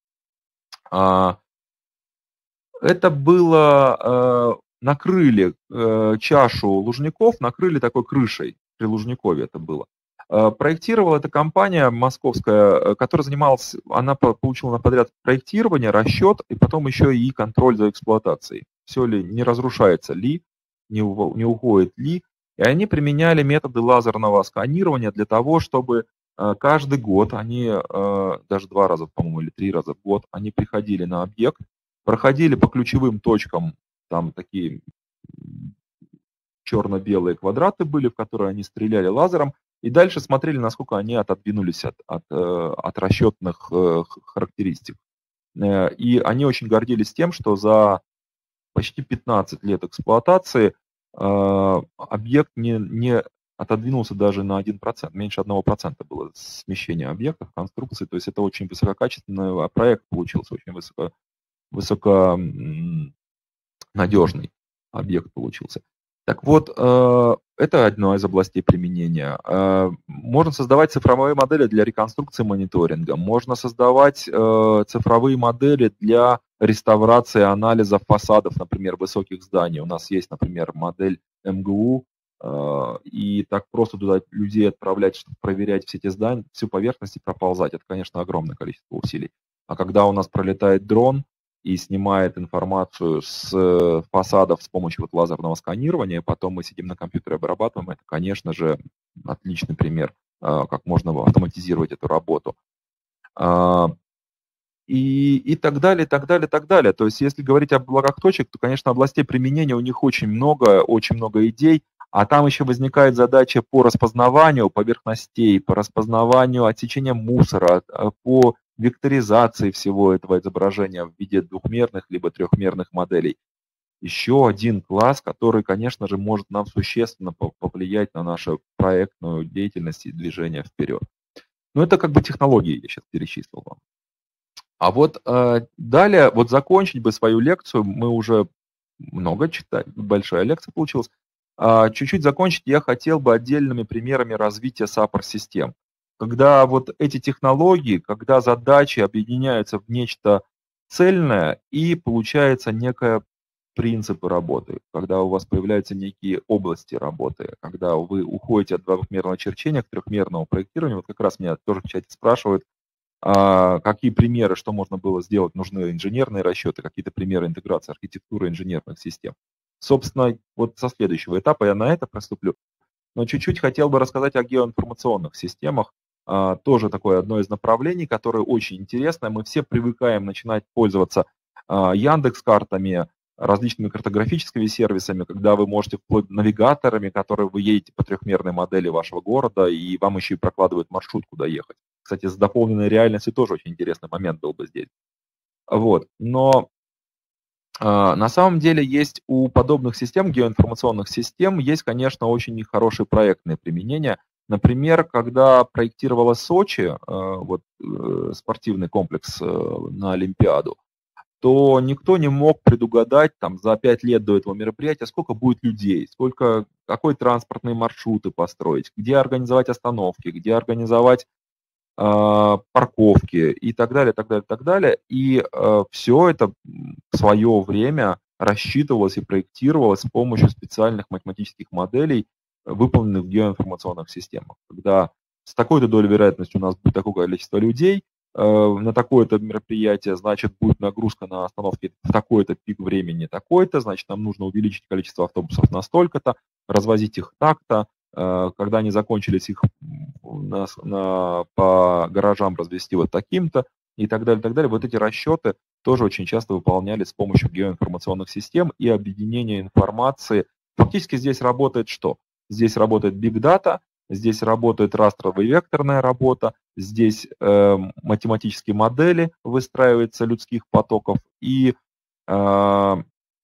Это было, накрыли чашу Лужников, накрыли такой крышей, при Лужникове это было. Проектировала эта компания московская, которая занималась, она получила на подряд проектирование, расчет и потом еще и контроль за эксплуатацией. Все ли, не разрушается ли, не уходит ли. И они применяли методы лазерного сканирования для того, чтобы каждый год, они даже два раза, по-моему, или три раза в год, они приходили на объект, проходили по ключевым точкам, там такие черно-белые квадраты были, в которые они стреляли лазером, и дальше смотрели, насколько они отодвинулись от, от, от расчетных характеристик. И они очень гордились тем, что за почти пятнадцать лет эксплуатации объект не, не отодвинулся даже на один процент, меньше одного процента было смещение объектов, конструкции, то есть это очень высококачественный проект получился, очень высоко, высоконадежный объект получился. Так вот, это одна из областей применения. Можно создавать цифровые модели для реконструкции мониторинга, можно создавать цифровые модели для реставрации, анализа фасадов, например, высоких зданий. У нас есть, например, модель эм гэ у, и так просто туда людей отправлять, чтобы проверять все эти здания, всю поверхность и проползать. Это, конечно, огромное количество усилий. А когда у нас пролетает дрон и снимает информацию с фасадов с помощью вот лазерного сканирования, потом мы сидим на компьютере, обрабатываем, это, конечно же, отличный пример, как можно автоматизировать эту работу. И, и так далее, и так далее, и так далее. То есть, если говорить об облаках точек, то, конечно, областей применения у них очень много, очень много идей. А там еще возникает задача по распознаванию поверхностей, по распознаванию отсечения мусора, по векторизации всего этого изображения в виде двухмерных либо трехмерных моделей. Еще один класс, который, конечно же, может нам существенно повлиять на нашу проектную деятельность и движение вперед. Ну, это как бы технологии, я сейчас перечислил вам. А вот э, далее, вот закончить бы свою лекцию, мы уже много читали, большая лекция получилась. А, чуть-чуть закончить я хотел бы отдельными примерами развития саппорт-систем. Когда вот эти технологии, когда задачи объединяются в нечто цельное и получается некая принципы работы, когда у вас появляются некие области работы, когда вы уходите от двухмерного черчения к трехмерному проектированию. Вот как раз меня тоже в чате спрашивают, а, какие примеры, что можно было сделать, нужны инженерные расчеты, какие-то примеры интеграции архитектуры инженерных систем. Собственно, вот со следующего этапа я на это приступлю. Но чуть-чуть хотел бы рассказать о геоинформационных системах. А, тоже такое одно из направлений, которое очень интересно. Мы все привыкаем начинать пользоваться а, Яндекс.Картами, различными картографическими сервисами, когда вы можете вплоть навигаторами, которые вы едете по трехмерной модели вашего города, и вам еще и прокладывают маршрут, куда ехать. Кстати, с дополненной реальностью тоже очень интересный момент был бы здесь. Вот. Но э, на самом деле есть у подобных систем, геоинформационных систем, есть, конечно, очень хорошие проектные применения. Например, когда проектировала Сочи, э, вот, э, спортивный комплекс э, на Олимпиаду, то никто не мог предугадать там, за пять лет до этого мероприятия, сколько будет людей, сколько, какой транспортные маршруты построить, где организовать остановки, где организовать э, парковки и так далее, так далее, так далее. И э, все это в свое время рассчитывалось и проектировалось с помощью специальных математических моделей, выполненных в геоинформационных системах. Когда с такой-то долей вероятности у нас будет такое количество людей, на такое-то мероприятие, значит, будет нагрузка на остановке в такой-то пик времени такой-то, значит, нам нужно увеличить количество автобусов настолько-то, развозить их так-то, когда они закончились, их на, на, по гаражам развести вот таким-то и так далее, так далее. Вот эти расчеты тоже очень часто выполнялись с помощью геоинформационных систем и объединения информации. Фактически здесь работает что? Здесь работает Big Data, здесь работает растровая векторная работа, здесь э, математические модели выстраиваются людских потоков и, э,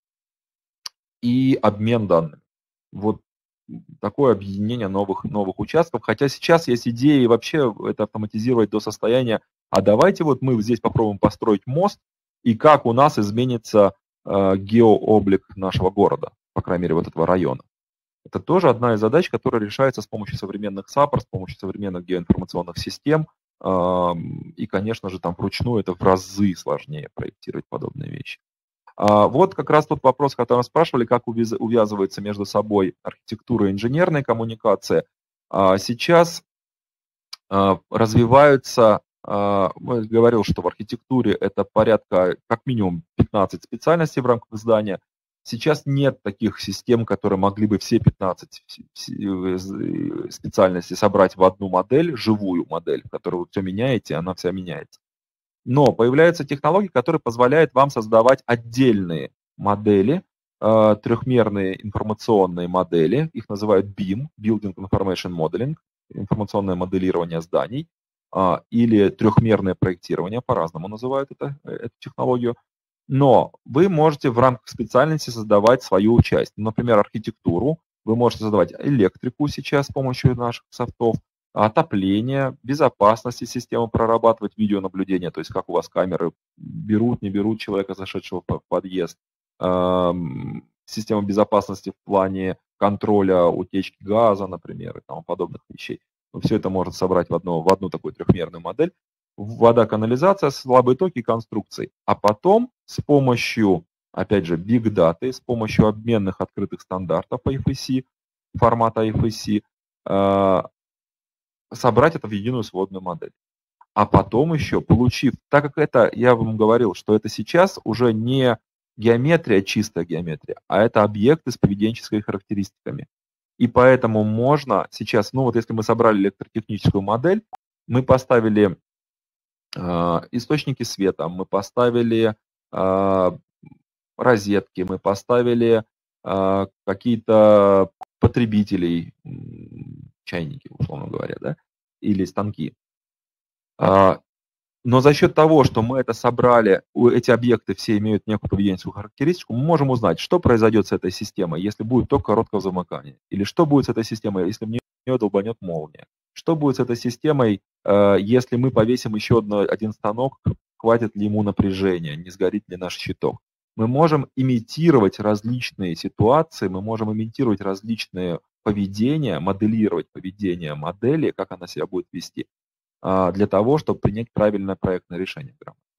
и обмен данными. Вот такое объединение новых, новых участков. Хотя сейчас есть идеи вообще это автоматизировать до состояния, а давайте вот мы здесь попробуем построить мост, и как у нас изменится э, геооблик нашего города, по крайней мере, вот этого района. Это тоже одна из задач, которая решается с помощью современных саппорт, с помощью современных геоинформационных систем. И, конечно же, там вручную это в разы сложнее проектировать подобные вещи. Вот как раз тот вопрос, который спрашивали, как увязывается между собой архитектура и инженерная коммуникация. Сейчас развиваются, я говорил, что в архитектуре это порядка как минимум пятнадцать специальностей в рамках здания. Сейчас нет таких систем, которые могли бы все пятнадцать специальностей собрать в одну модель, живую модель, в которой вы все меняете, она вся меняется. Но появляются технологии, которые позволяют вам создавать отдельные модели, трехмерные информационные модели, их называют бим, Building Information Modeling, информационное моделирование зданий, или трехмерное проектирование, по-разному называют это, эту технологию. Но вы можете в рамках специальности создавать свою часть. Например, архитектуру. Вы можете создавать электрику сейчас с помощью наших софтов, отопление, безопасность системы, прорабатывать видеонаблюдение, то есть как у вас камеры берут, не берут человека, зашедшего в подъезд. Система безопасности в плане контроля утечки газа, например, и тому подобных вещей. Все это можно собрать в, одно, в одну такую трехмерную модель. Вода, канализация, слабые токи, конструкции. А потом с помощью, опять же, Big Data, с помощью обменных открытых стандартов эй эф эс си, формата эй эф эс си, э, собрать это в единую сводную модель. А потом еще, получив, так как это, я вам говорил, что это сейчас уже не геометрия, чистая геометрия, а это объекты с поведенческими характеристиками. И поэтому можно сейчас, ну вот если мы собрали электротехническую модель, мы поставили источники света, мы поставили э, розетки, мы поставили э, какие-то потребителей, чайники, условно говоря, да, или станки. Но за счет того, что мы это собрали, эти объекты все имеют некую поведенческую характеристику, мы можем узнать, что произойдет с этой системой, если будет ток короткого замыкания, или что будет с этой системой, если в нее долбанет молния, что будет с этой системой, если мы повесим еще один станок, хватит ли ему напряжения, не сгорит ли наш щиток. Мы можем имитировать различные ситуации, мы можем имитировать различные поведения, моделировать поведение модели, как она себя будет вести, для того, чтобы принять правильное проектное решение.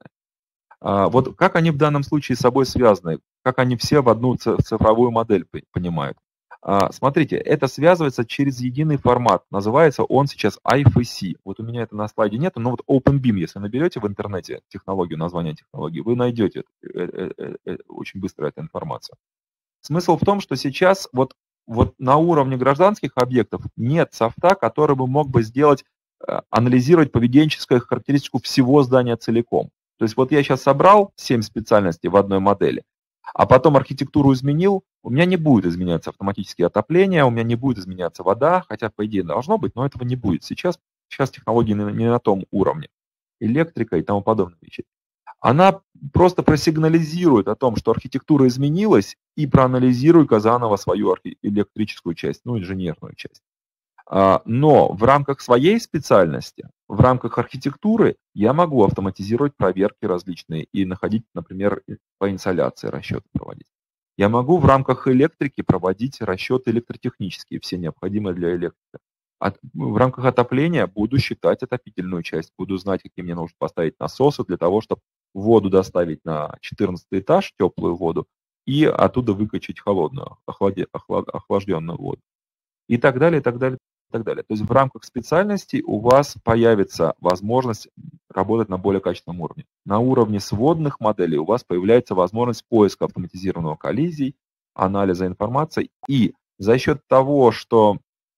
Вот как они в данном случае с собой связаны, как они все в одну цифровую модель понимают. Смотрите, это связывается через единый формат, называется он сейчас ай эф си. Вот у меня это на слайде нет, но вот OpenBeam, если наберете в интернете технологию, название технологии, вы найдете очень быстро эту информацию. Смысл в том, что сейчас вот, вот на уровне гражданских объектов нет софта, который бы мог бы сделать, анализировать поведенческую характеристику всего здания целиком. То есть вот я сейчас собрал семь специальностей в одной модели, а потом архитектуру изменил, у меня не будет изменяться автоматически отопление, у меня не будет изменяться вода, хотя по идее должно быть, но этого не будет. Сейчас, сейчас технологии не на том уровне. Электрика и тому подобные вещи. Она просто просигнализирует о том, что архитектура изменилась, и проанализируй-ка заново свою электрическую часть, ну, инженерную часть. Но в рамках своей специальности, в рамках архитектуры я могу автоматизировать проверки различные и находить, например, по инсоляции расчеты проводить. Я могу в рамках электрики проводить расчеты электротехнические, все необходимые для электрика. В рамках отопления буду считать отопительную часть, буду знать, какие мне нужно поставить насосы для того, чтобы воду доставить на четырнадцатый этаж, теплую воду, и оттуда выкачать холодную, охлажденную воду. И так далее, и так далее. И так далее. То есть в рамках специальности у вас появится возможность работать на более качественном уровне. На уровне сводных моделей у вас появляется возможность поиска автоматизированного коллизий, анализа информации. И за счет того, что,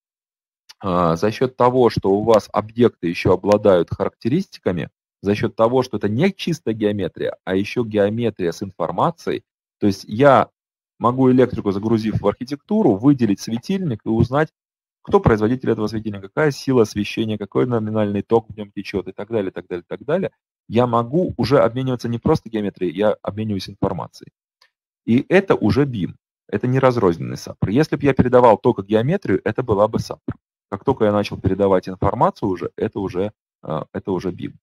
э, за счет того, что у вас объекты еще обладают характеристиками, за счет того, что это не чистая геометрия, а еще геометрия с информацией, то есть я могу электрику, загрузив в архитектуру, выделить светильник и узнать, кто производитель этого светильника, какая сила освещения, какой номинальный ток в нем течет и так далее, и так далее, и так далее. Я могу уже обмениваться не просто геометрией, я обмениваюсь информацией. И это уже бим, это не разрозненный сапр. Если бы я передавал только геометрию, это была бы сапр. Как только я начал передавать информацию уже, это уже, это уже бим.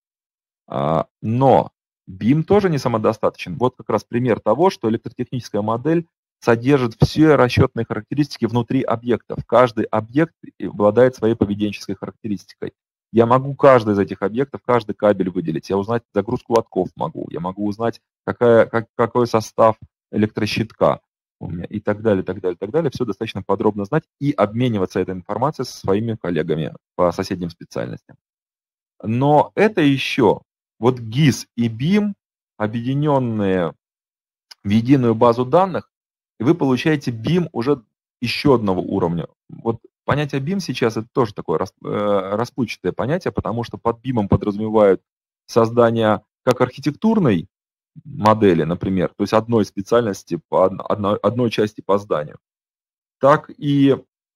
Но бим тоже не самодостаточен. Вот как раз пример того, что электротехническая модель содержит все расчетные характеристики внутри объектов. Каждый объект обладает своей поведенческой характеристикой. Я могу каждый из этих объектов, каждый кабель выделить. Я узнать загрузку лотков могу. Я могу узнать, какая, как, какой состав электрощитка у меня и так далее, так далее, так далее. Все достаточно подробно знать и обмениваться этой информацией со своими коллегами по соседним специальностям. Но это еще вот гис и бим, объединенные в единую базу данных, и вы получаете бим уже еще одного уровня. Вот понятие бим сейчас это тоже такое расплывчатое понятие, потому что под бимом подразумевают создание как архитектурной модели, например, то есть одной специальности, по одной, одной части по зданию, так и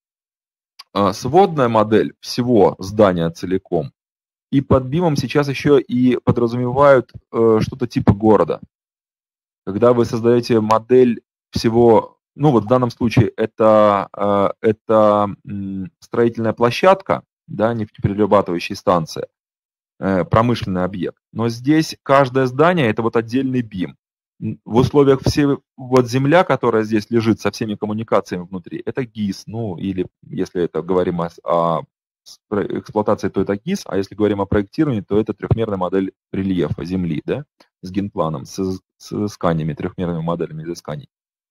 сводная модель всего здания целиком. И под бимом сейчас еще и подразумевают что-то типа города. Когда вы создаете модель всего, ну вот в данном случае это, это строительная площадка, да, нефтеперерабатывающая станция, промышленный объект. Но здесь каждое здание это вот отдельный бим. В условиях все, вот земля, которая здесь лежит со всеми коммуникациями внутри, это гис, ну или если это говорим о, о эксплуатации, то это гис, а если говорим о проектировании, то это трехмерная модель рельефа земли, да, с генпланом, с, с изысканиями, трехмерными моделями изысканий.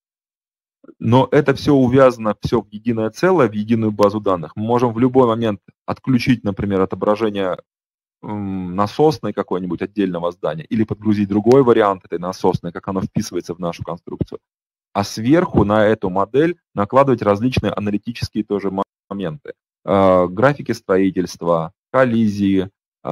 Но это все увязано, все в единое целое, в единую базу данных. Мы можем в любой момент отключить, например, отображение насосной какой-нибудь отдельного здания или подгрузить другой вариант этой насосной, как оно вписывается в нашу конструкцию. А сверху на эту модель накладывать различные аналитические тоже моменты. Графики строительства, коллизии,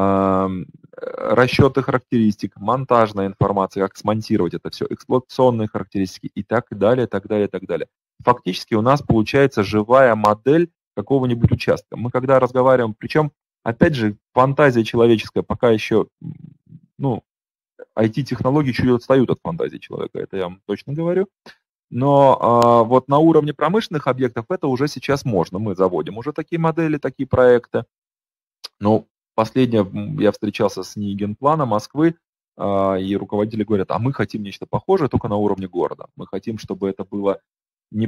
расчеты характеристик, монтажная информация, как смонтировать это все, эксплуатационные характеристики и так далее, так далее, так далее. фактически у нас получается живая модель какого-нибудь участка. Мы когда разговариваем, причем, опять же, фантазия человеческая пока еще, ну, ай ти-технологии чуть отстают от фантазии человека, это я вам точно говорю. Но а, вот на уровне промышленных объектов это уже сейчас можно. Мы заводим уже такие модели, такие проекты. Но последнее, я встречался с НИИ Генплана Москвы, а, и руководители говорят, а мы хотим нечто похожее, только на уровне города. Мы хотим, чтобы это было... Не...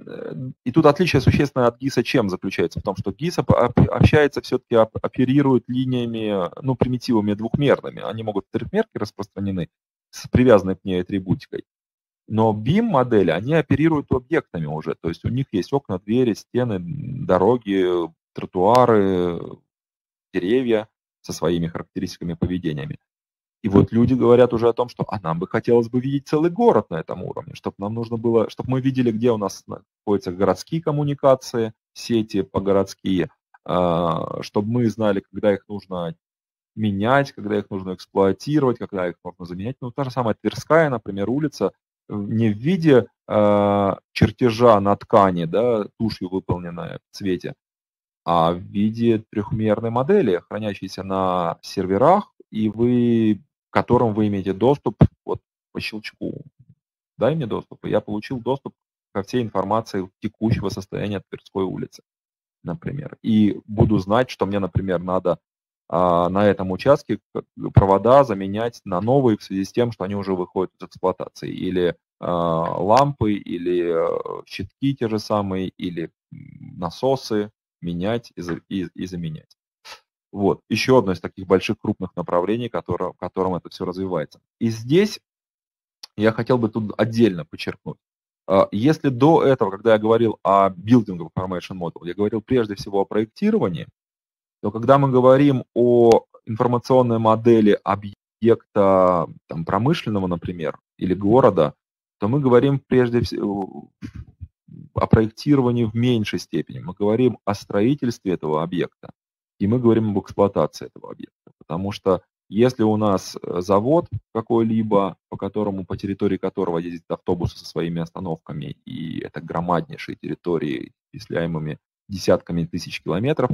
И тут отличие существенное от ГИСа чем заключается? В том, что ГИС общается, все-таки оперирует линиями, ну, примитивами двухмерными. Они могут в трехмерке распространены с привязанной к ней атрибутикой. Но бим-модели, они оперируют объектами уже. То есть у них есть окна, двери, стены, дороги, тротуары, деревья со своими характеристиками, поведениями. И вот люди говорят уже о том, что а нам бы хотелось бы видеть целый город на этом уровне, чтобы нам нужно было, чтобы мы видели, где у нас находятся городские коммуникации, сети погородские, чтобы мы знали, когда их нужно менять, когда их нужно эксплуатировать, когда их можно заменять. Ну, та же самая Тверская, например, улица, не в виде чертежа на ткани, да, тушью выполненная в цвете, а в виде трехмерной модели, хранящейся на серверах, и вы, к которым вы имеете доступ вот, по щелчку. Дай мне доступ, и я получил доступ ко всей информации текущего состояния Тверской улицы, например. И буду знать, что мне, например, надо а, на этом участке провода заменять на новые в связи с тем, что они уже выходят из эксплуатации. Или а, лампы, или а, щитки те же самые, или насосы менять и, и, и заменять. Вот. Еще одно из таких больших крупных направлений, которое, в котором это все развивается. И здесь я хотел бы тут отдельно подчеркнуть. Если до этого, когда я говорил о Building Information Model, я говорил прежде всего о проектировании, то когда мы говорим о информационной модели объекта там, промышленного, например, или города, то мы говорим прежде всего о проектировании в меньшей степени. Мы говорим о строительстве этого объекта. И мы говорим об эксплуатации этого объекта, потому что если у нас завод какой-либо, по которому, по территории которого ездят автобусы со своими остановками, и это громаднейшие территории, исчисляемыми десятками тысяч километров,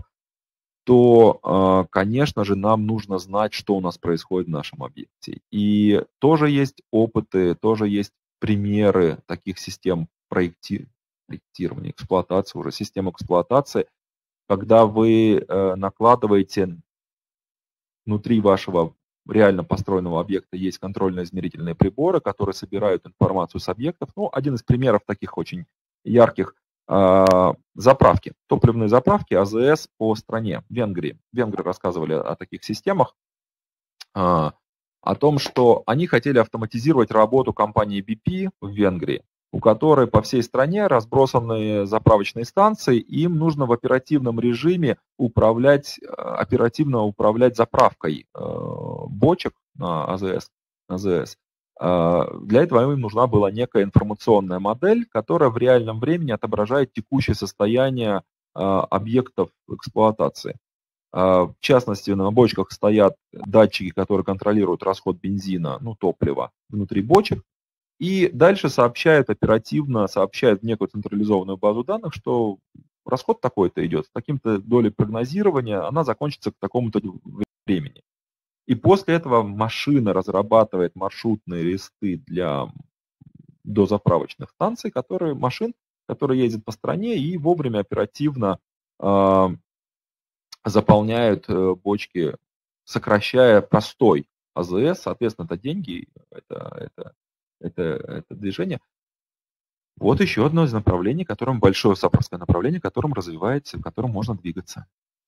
то, конечно же, нам нужно знать, что у нас происходит в нашем объекте. И тоже есть опыты, тоже есть примеры таких систем проекти... проектирования, эксплуатации, уже систем эксплуатации, когда вы э, накладываете внутри вашего реально построенного объекта есть контрольно-измерительные приборы, которые собирают информацию с объектов. Ну, один из примеров таких очень ярких э, заправки, топливные заправки а зэ эс по стране, в Венгрии. Венгры рассказывали о таких системах, э, о том, что они хотели автоматизировать работу компании би пи в Венгрии, у которой по всей стране разбросаны заправочные станции, и им нужно в оперативном режиме управлять, оперативно управлять заправкой бочек на а зэ эс. а зэ эс. Для этого им нужна была некая информационная модель, которая в реальном времени отображает текущее состояние объектов эксплуатации. В частности, на бочках стоят датчики, которые контролируют расход бензина, ну, топлива внутри бочек. И дальше сообщают оперативно, сообщают в некую централизованную базу данных, что расход такой-то идет, с таким-то долей прогнозирования, она закончится к такому-то времени. И после этого машина разрабатывает маршрутные листы для дозаправочных станций, которые, машин, которые ездят по стране и вовремя оперативно э, заполняют э, бочки, сокращая простой а зэ эс, соответственно, это деньги, это... это Это, это движение. Вот еще одно из направлений, которым большое сапровское направление, которым развивается, в котором можно двигаться.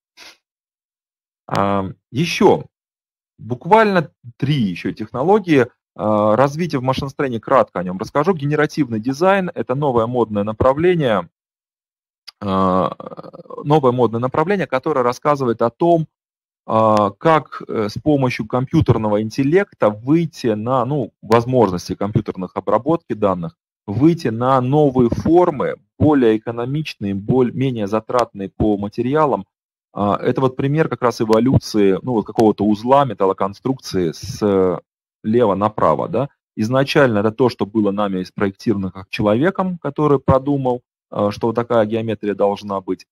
А, еще буквально три еще технологии. А, развитие в машиностроении, кратко о нем расскажу. Генеративный дизайн – это новое модное направление, а, новое модное направление, которое рассказывает о том, как с помощью компьютерного интеллекта выйти на, ну, возможности компьютерных обработки данных, выйти на новые формы, более экономичные, более, менее затратные по материалам. Это вот пример как раз эволюции, ну, вот какого-то узла металлоконструкции слева направо, да. Изначально это то, что было нами спроектировано как человеком, который продумал, что вот такая геометрия должна быть.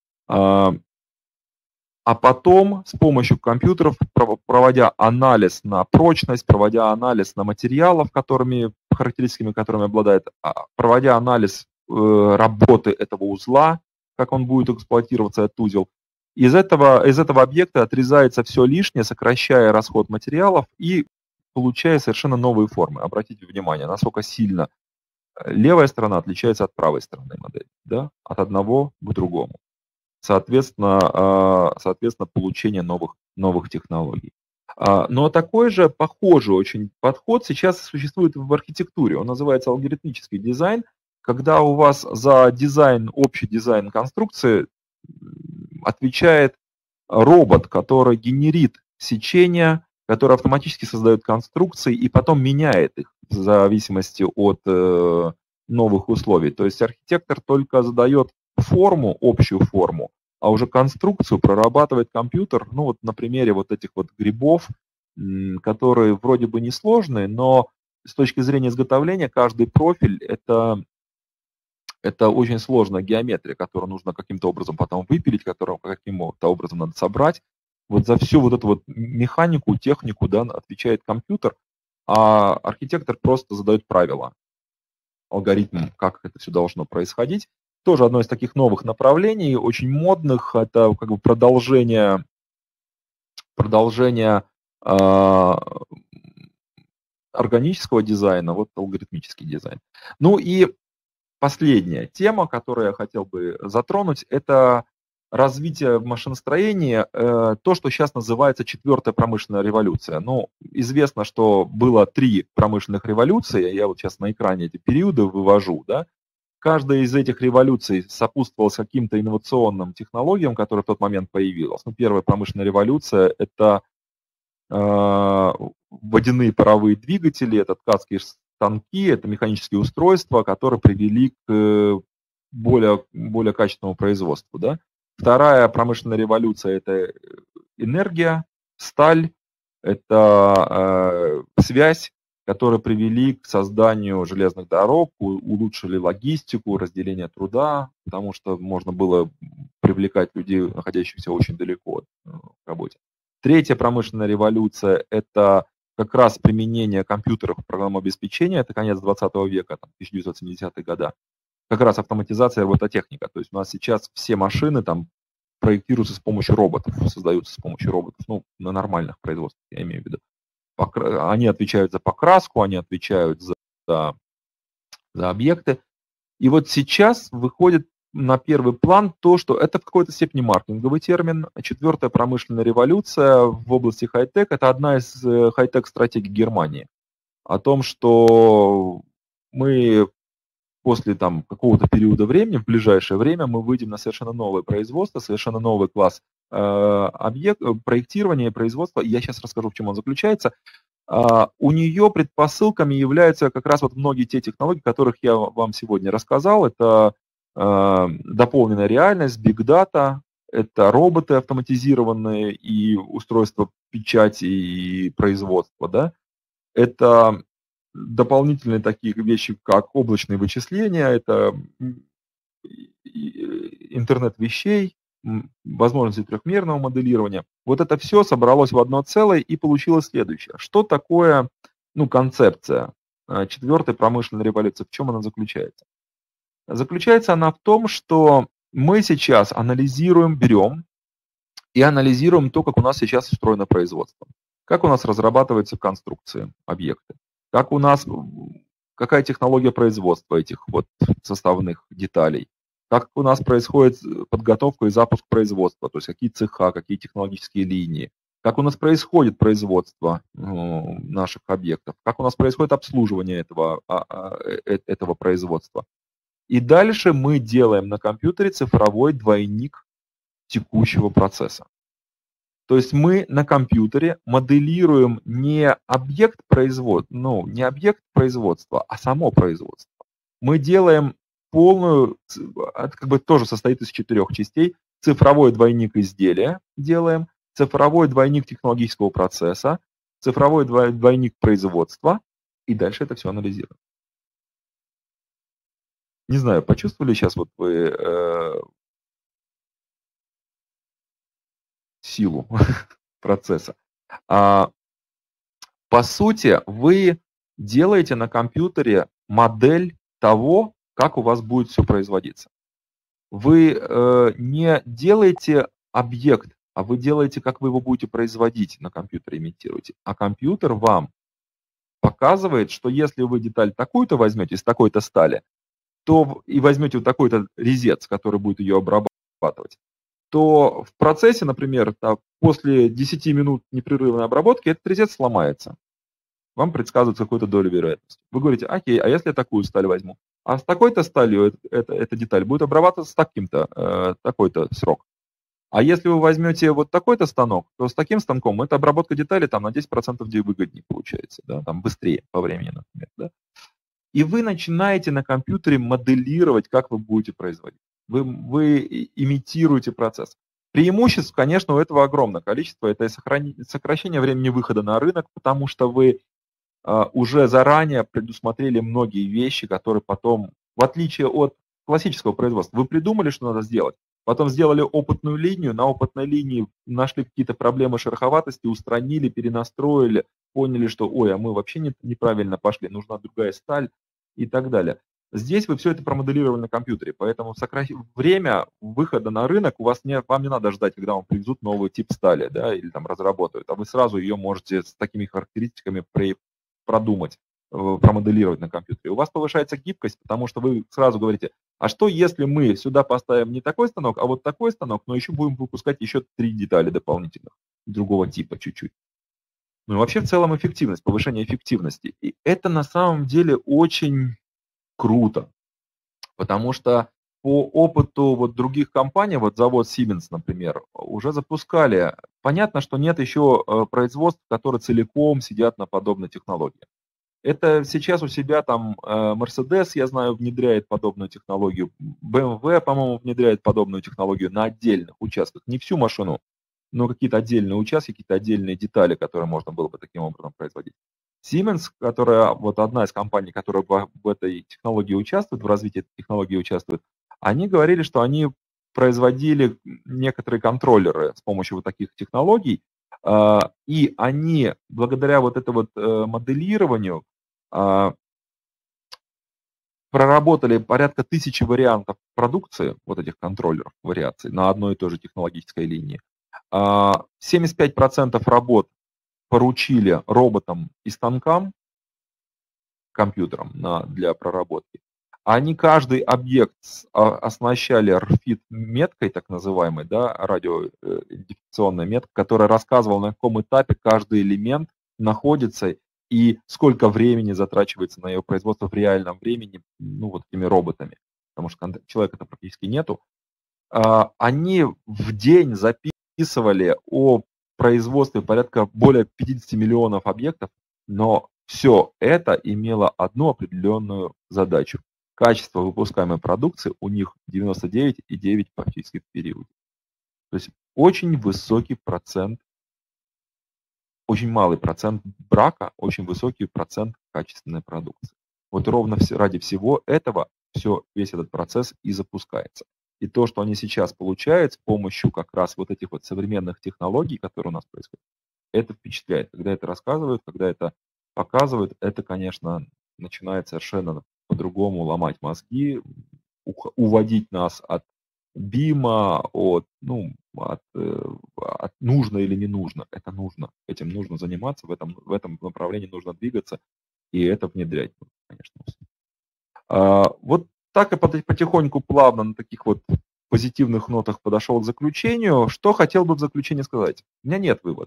А потом с помощью компьютеров, проводя анализ на прочность, проводя анализ на материалов, которыми, характеристиками которыми обладает, проводя анализ работы этого узла, как он будет эксплуатироваться, этот узел, из этого, из этого объекта отрезается все лишнее, сокращая расход материалов и получая совершенно новые формы. Обратите внимание, насколько сильно левая сторона отличается от правой стороны модели, да? От одного к другому. Соответственно, соответственно получение новых, новых технологий. Но такой же похожий очень подход сейчас существует в архитектуре. Он называется алгоритмический дизайн, когда у вас за дизайн, общий дизайн конструкции отвечает робот, который генерит сечения, который автоматически создает конструкции и потом меняет их в зависимости от новых условий. То есть архитектор только задает форму, общую форму, а уже конструкцию прорабатывает компьютер, ну вот на примере вот этих вот грибов, которые вроде бы несложные, но с точки зрения изготовления каждый профиль это, это очень сложная геометрия, которую нужно каким-то образом потом выпилить, которую каким-то образом надо собрать. Вот за всю вот эту вот механику, технику, да, отвечает компьютер, а архитектор просто задает правила, алгоритм, как это все должно происходить. Тоже одно из таких новых направлений, очень модных, это как бы продолжение, продолжение э, органического дизайна, вот алгоритмический дизайн. Ну и последняя тема, которую я хотел бы затронуть, это развитие в машиностроении, э, то, что сейчас называется четвертая промышленная революция. Ну, известно, что было три промышленных революции, я вот сейчас на экране эти периоды вывожу, да. Каждая из этих революций сопутствовалась каким-то инновационным технологиям, которые в тот момент появилась. Ну, первая промышленная революция – это э, водяные паровые двигатели, это ткацкие станки, это механические устройства, которые привели к более, более качественному производству. Да? Вторая промышленная революция – это энергия, сталь, это э, связь, которые привели к созданию железных дорог, улучшили логистику, разделение труда, потому что можно было привлекать людей, находящихся очень далеко от работы. Третья промышленная революция – это как раз применение компьютеров в программном обеспечении, это конец двадцатого века, там, тысяча девятьсот семидесятые годы, как раз автоматизация и робототехника. То есть у нас сейчас все машины там проектируются с помощью роботов, создаются с помощью роботов, ну, на нормальных производствах, я имею в виду. Они отвечают за покраску, они отвечают за, за, за объекты. И вот сейчас выходит на первый план то, что это в какой-то степени маркетинговый термин. Четвертая промышленная революция в области хай-тек – это одна из хай-тек стратегий Германии. О том, что мы после там, какого-то периода времени, в ближайшее время, мы выйдем на совершенно новое производство, совершенно новый класс э, объект, проектирования и производства. Я сейчас расскажу, в чем он заключается. Uh, у нее предпосылками являются как раз вот многие те технологии, о которых я вам сегодня рассказал. Это uh, дополненная реальность, big data, это роботы автоматизированные и устройства печати и производства. Да? Это дополнительные такие вещи, как облачные вычисления, это интернет вещей, возможности трехмерного моделирования. Вот это все собралось в одно целое и получилось следующее. Что такое, ну, концепция четвертой промышленной революции? В чем она заключается? Заключается она в том, что мы сейчас анализируем, берем и анализируем то, как у нас сейчас устроено производство, как у нас разрабатываются конструкции, объекты, как у нас, какая технология производства этих вот составных деталей, как у нас происходит подготовка и запуск производства, то есть какие цеха, какие технологические линии, как у нас происходит производство ну, наших объектов, как у нас происходит обслуживание этого, этого производства. И дальше мы делаем на компьютере цифровой двойник текущего процесса. То есть мы на компьютере моделируем не объект производства, ну, не объект производства, а само производство. Мы делаем полную, это как бы тоже состоит из четырех частей, цифровой двойник изделия делаем, цифровой двойник технологического процесса, цифровой двойник производства И дальше это все анализируем. Не знаю, почувствовали сейчас вот вы э, силу процесса? А, по сути, вы делаете на компьютере модель того, как у вас будет все производиться. Вы э, не делаете объект, а вы делаете, как вы его будете производить на компьютере, имитируете. А компьютер вам показывает, что если вы деталь такую-то возьмете из такой-то стали, то и возьмете вот такой-то резец, который будет ее обрабатывать, то в процессе, например, там, после десяти минут непрерывной обработки этот резец сломается. Вам предсказывают какую-то долю вероятности. Вы говорите, окей, а если я такую сталь возьму? А с такой-то сталью эта, эта, эта деталь будет обрабатываться с таким-то, э, такой-то срок. А если вы возьмете вот такой-то станок, то с таким станком эта обработка деталей там на десять процентов выгоднее получается, да, там быстрее по времени, например. Да? И вы начинаете на компьютере моделировать, как вы будете производить. Вы, вы имитируете процесс. Преимуществ, конечно, у этого огромное количество. Это сокращение времени выхода на рынок, потому что вы Uh, уже заранее предусмотрели многие вещи, которые потом, в отличие от классического производства, вы придумали, что надо сделать, потом сделали опытную линию, на опытной линии нашли какие-то проблемы шероховатости, устранили, перенастроили, поняли, что ой, а мы вообще не, неправильно пошли, нужна другая сталь и так далее. Здесь вы все это промоделировали на компьютере, поэтому сокра... время выхода на рынок у вас не, вам не надо ждать, когда вам привезут новый тип стали, да, или там разработают, а вы сразу ее можете с такими характеристиками при продумать, промоделировать на компьютере. У вас повышается гибкость, потому что вы сразу говорите, а что если мы сюда поставим не такой станок, а вот такой станок, но еще будем выпускать еще три детали дополнительных, другого типа чуть-чуть. Ну и вообще в целом эффективность, повышение эффективности. И это на самом деле очень круто, потому что по опыту вот других компаний, вот завод Siemens, например, уже запускали. Понятно, что нет еще производств, которые целиком сидят на подобной технологии. Это сейчас у себя там Mercedes, я знаю, внедряет подобную технологию, бэ эм вэ, по-моему, внедряет подобную технологию на отдельных участках, не всю машину, но какие-то отдельные участки, какие-то отдельные детали, которые можно было бы таким образом производить. Siemens, которая вот одна из компаний, которая в, в этой технологии участвует, в развитии этой технологии участвует, они говорили, что они производили некоторые контроллеры с помощью вот таких технологий, и они благодаря вот этому вот моделированию проработали порядка тысячи вариантов продукции, вот этих контроллеров, вариаций на одной и той же технологической линии. семьдесят пять процентов работ поручили роботам и станкам, компьютерам на, для проработки. Они каждый объект оснащали эр эф ай ди-меткой, так называемой, да, радиоидентификационной меткой, которая рассказывала, на каком этапе каждый элемент находится и сколько времени затрачивается на ее производство в реальном времени, ну, вот этими роботами, потому что человека-то практически нету. Они в день записывали о производстве порядка более пятидесяти миллионов объектов, но все это имело одну определенную задачу. Качество выпускаемой продукции у них девяносто девять и девять десятых практически в периоде. То есть очень высокий процент, очень малый процент брака, очень высокий процент качественной продукции. Вот ровно ради всего этого все, весь этот процесс и запускается. И то, что они сейчас получают с помощью как раз вот этих вот современных технологий, которые у нас происходят, это впечатляет. Когда это рассказывают, когда это показывают, это, конечно, начинает совершенно по-другому ломать мозги, уводить нас от бима, от, ну, от, от нужно или не нужно. Это нужно. Этим нужно заниматься, в этом, в этом направлении нужно двигаться, и это внедрять, конечно. А, вот так и потихоньку, плавно, на таких вот позитивных нотах подошел к заключению. Что хотел бы в заключение сказать? У меня нет вывода.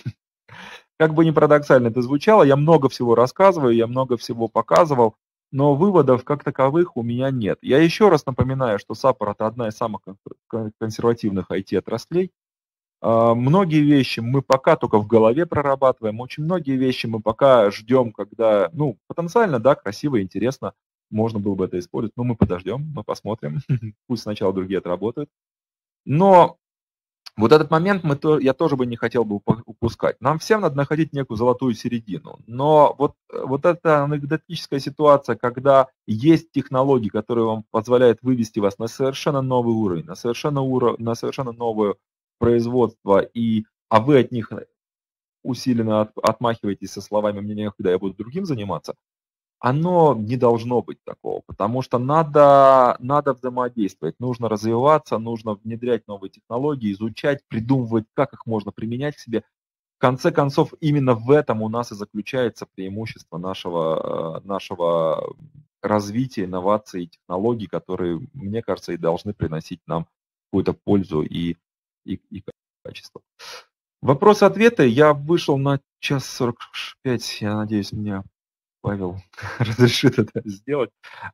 Как бы ни парадоксально это звучало, я много всего рассказываю, я много всего показывал, но выводов как таковых у меня нет. Я еще раз напоминаю, что Саппор – это одна из самых консервативных ай ти-отраслей. Многие вещи мы пока только в голове прорабатываем, очень многие вещи мы пока ждем, когда, ну, потенциально, да, красиво, интересно, можно было бы это использовать, но мы подождем, мы посмотрим, пусть сначала другие отработают. Но Вот этот момент мы то, я тоже бы не хотел бы упускать. Нам всем надо находить некую золотую середину. Но вот, вот эта анекдотическая ситуация, когда есть технологии, которые вам позволяют вывести вас на совершенно новый уровень, на совершенно, уро... на совершенно новое производство, и... а вы от них усиленно от... отмахиваетесь со словами «мне некогда, я буду другим заниматься», оно не должно быть такого, потому что надо, надо взаимодействовать, нужно развиваться, нужно внедрять новые технологии, изучать, придумывать, как их можно применять к себе. В конце концов, именно в этом у нас и заключается преимущество нашего, нашего развития, инноваций и технологий, которые, мне кажется, и должны приносить нам какую-то пользу и, и, и качество. Вопросы-ответы. Я вышел на час сорок пять, я надеюсь, меня Павел разрешит это сделать.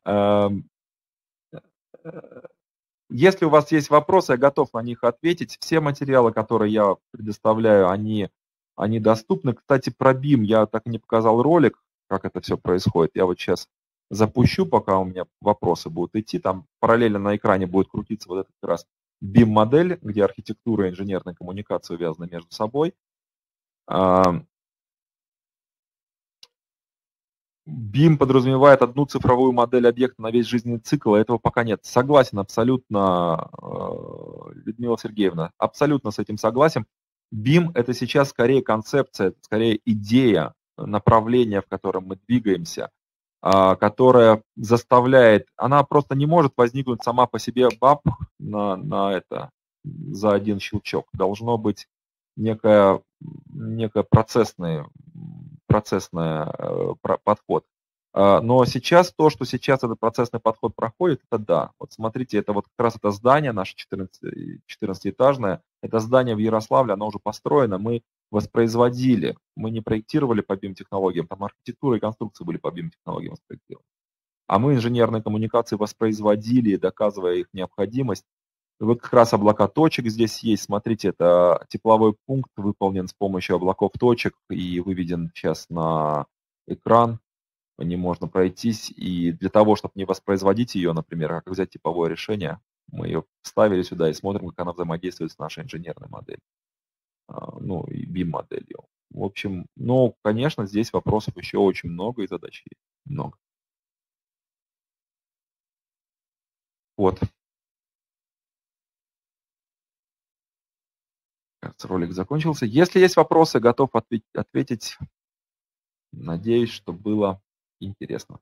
Если у вас есть вопросы, я готов на них ответить. Все материалы, которые я предоставляю, они, они доступны. Кстати, про бим я так и не показал ролик, как это все происходит. Я вот сейчас запущу, пока у меня вопросы будут идти. Там параллельно на экране будет крутиться вот эта как раз бим-модель, где архитектура и инженерная коммуникация увязаны между собой. бим подразумевает одну цифровую модель объекта на весь жизненный цикл, а этого пока нет. Согласен абсолютно, Людмила Сергеевна, абсолютно с этим согласен. бим – это сейчас скорее концепция, скорее идея, направление, в котором мы двигаемся, которая заставляет, она просто не может возникнуть сама по себе баб на, на это за один щелчок. Должно быть некое, некое процессный, процессный подход. Но сейчас то, что сейчас этот процессный подход проходит, это да. Вот смотрите, это вот как раз это здание наше четырнадцатиэтажное, это здание в Ярославле, оно уже построено, мы воспроизводили, мы не проектировали по бим-технологиям, там архитектура и конструкции были по бим-технологиям спроектированы. А мы инженерные коммуникации воспроизводили, доказывая их необходимость. И вот как раз облака точек здесь есть. Смотрите, это тепловой пункт выполнен с помощью облаков точек и выведен сейчас на экран. По ним можно пройтись. И для того, чтобы не воспроизводить ее, например, как взять типовое решение, мы ее вставили сюда и смотрим, как она взаимодействует с нашей инженерной моделью. Ну, и бим-моделью. В общем, ну, конечно, здесь вопросов еще очень много и задач есть много. Вот. Кажется, ролик закончился. Если есть вопросы, готов ответить. Надеюсь, что было интересно.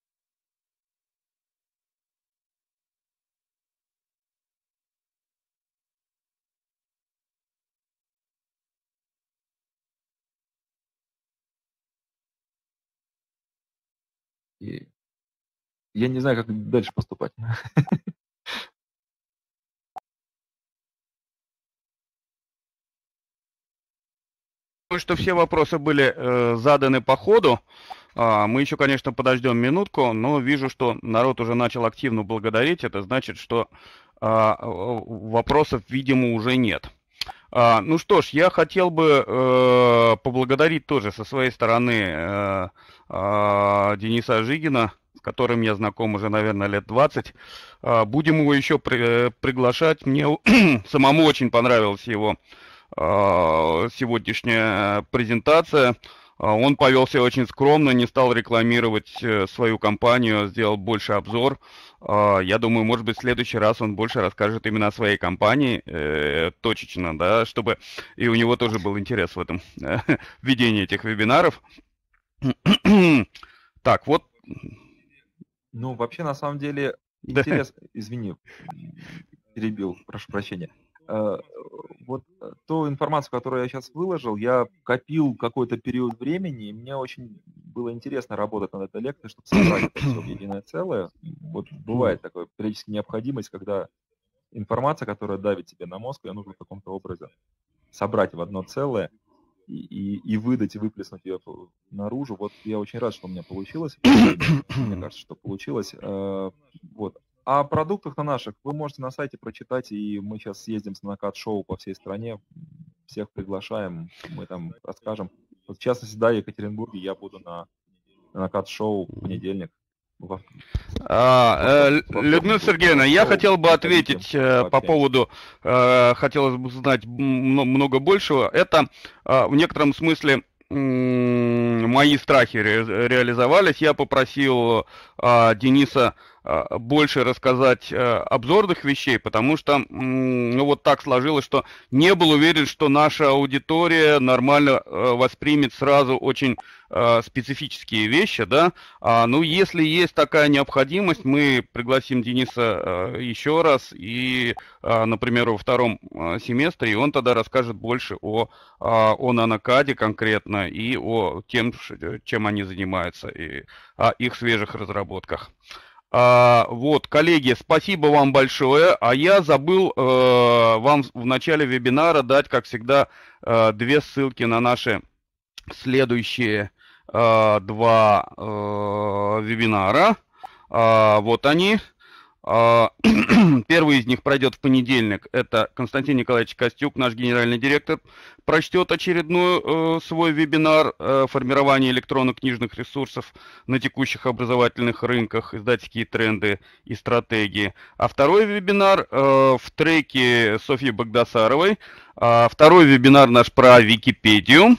И я не знаю, как дальше поступать. Думаю, что все вопросы были э, заданы по ходу. А, мы еще, конечно, подождем минутку, но вижу, что народ уже начал активно благодарить. Это значит, что а, вопросов, видимо, уже нет. А, ну что ж, я хотел бы э, поблагодарить тоже со своей стороны э, э, Дениса Жигина, с которым я знаком уже, наверное, лет двадцать. А, будем его еще при, приглашать. Мне самому очень понравилась его сегодняшняя презентация. Он повел себя очень скромно, не стал рекламировать свою компанию, сделал больше обзор. Я думаю, может быть, в следующий раз он больше расскажет именно о своей компании, э, точечно, да, чтобы и у него тоже был интерес в этом э, ведении этих вебинаров. Так, вот. Ну, вообще, на самом деле, интерес... Да. Извини, перебил, прошу прощения. Вот ту информацию, которую я сейчас выложил, я копил какой-то период времени, и мне очень было интересно работать над этой лекцией, чтобы собрать это все в единое целое. Вот бывает такая периодически необходимость, когда информация, которая давит тебе на мозг, ее нужно в каком-то образе собрать в одно целое и, и, и выдать, и выплеснуть ее наружу. Вот я очень рад, что у меня получилось. Мне кажется, что получилось. Вот. О продуктах на наших вы можете на сайте прочитать, и мы сейчас съездим с накат-шоу по всей стране, всех приглашаем, мы там расскажем. Вот в частности, да, в Екатеринбурге я буду на, на накат-шоу в понедельник. А, э, Людмила Сергеевна, я хотел бы ответить э, по поводу, э, хотелось бы узнать много большего. Это э, в некотором смысле мои страхи ре реализовались. Я попросил э, Дениса э, больше рассказать э, обзорных вещей, потому что ну, вот так сложилось, что не был уверен, что наша аудитория нормально э, воспримет сразу очень э, специфические вещи, да. А, ну, если есть такая необходимость, мы пригласим Дениса э, еще раз и, э, например, во втором э, семестре, и он тогда расскажет больше о, о нанокаде конкретно и о тем, чем они занимаются, и о их свежих разработках. А, вот, коллеги, спасибо вам большое. А я забыл э, вам в начале вебинара дать, как всегда, э, две ссылки на наши следующие э, два э, вебинара. А, вот они. Первый из них пройдет в понедельник. Это Константин Николаевич Костюк, наш генеральный директор, прочтет очередной э, свой вебинар э, «Формирование электронно-книжных ресурсов на текущих образовательных рынках, издательские тренды и стратегии». А второй вебинар э, в треке Софьи Багдасаровой. А второй вебинар наш про Википедию,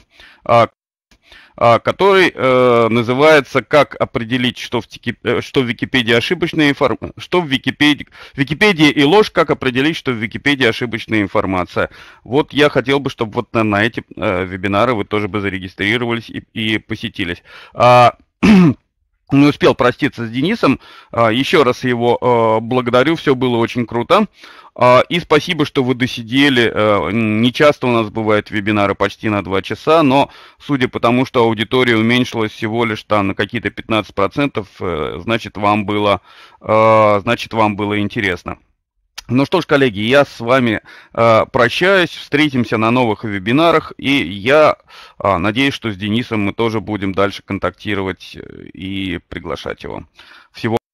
который э, называется «Как определить, что в, что в Википедии ошибочная информация, что в Википедии, Википедия и ложь, как определить, что в Википедии ошибочная информация». Вот я хотел бы, чтобы вот на, на эти э, вебинары вы тоже бы зарегистрировались и, и посетились. А, не успел проститься с Денисом, еще раз его благодарю, все было очень круто. И спасибо, что вы досидели. Не часто у нас бывают вебинары почти на два часа, но судя по тому, что аудитория уменьшилась всего лишь там на какие-то пятнадцать процентов, значит вам было, значит, вам было интересно. Ну что ж, коллеги, я с вами э, прощаюсь, встретимся на новых вебинарах, и я э, надеюсь, что с Денисом мы тоже будем дальше контактировать и приглашать его. Всего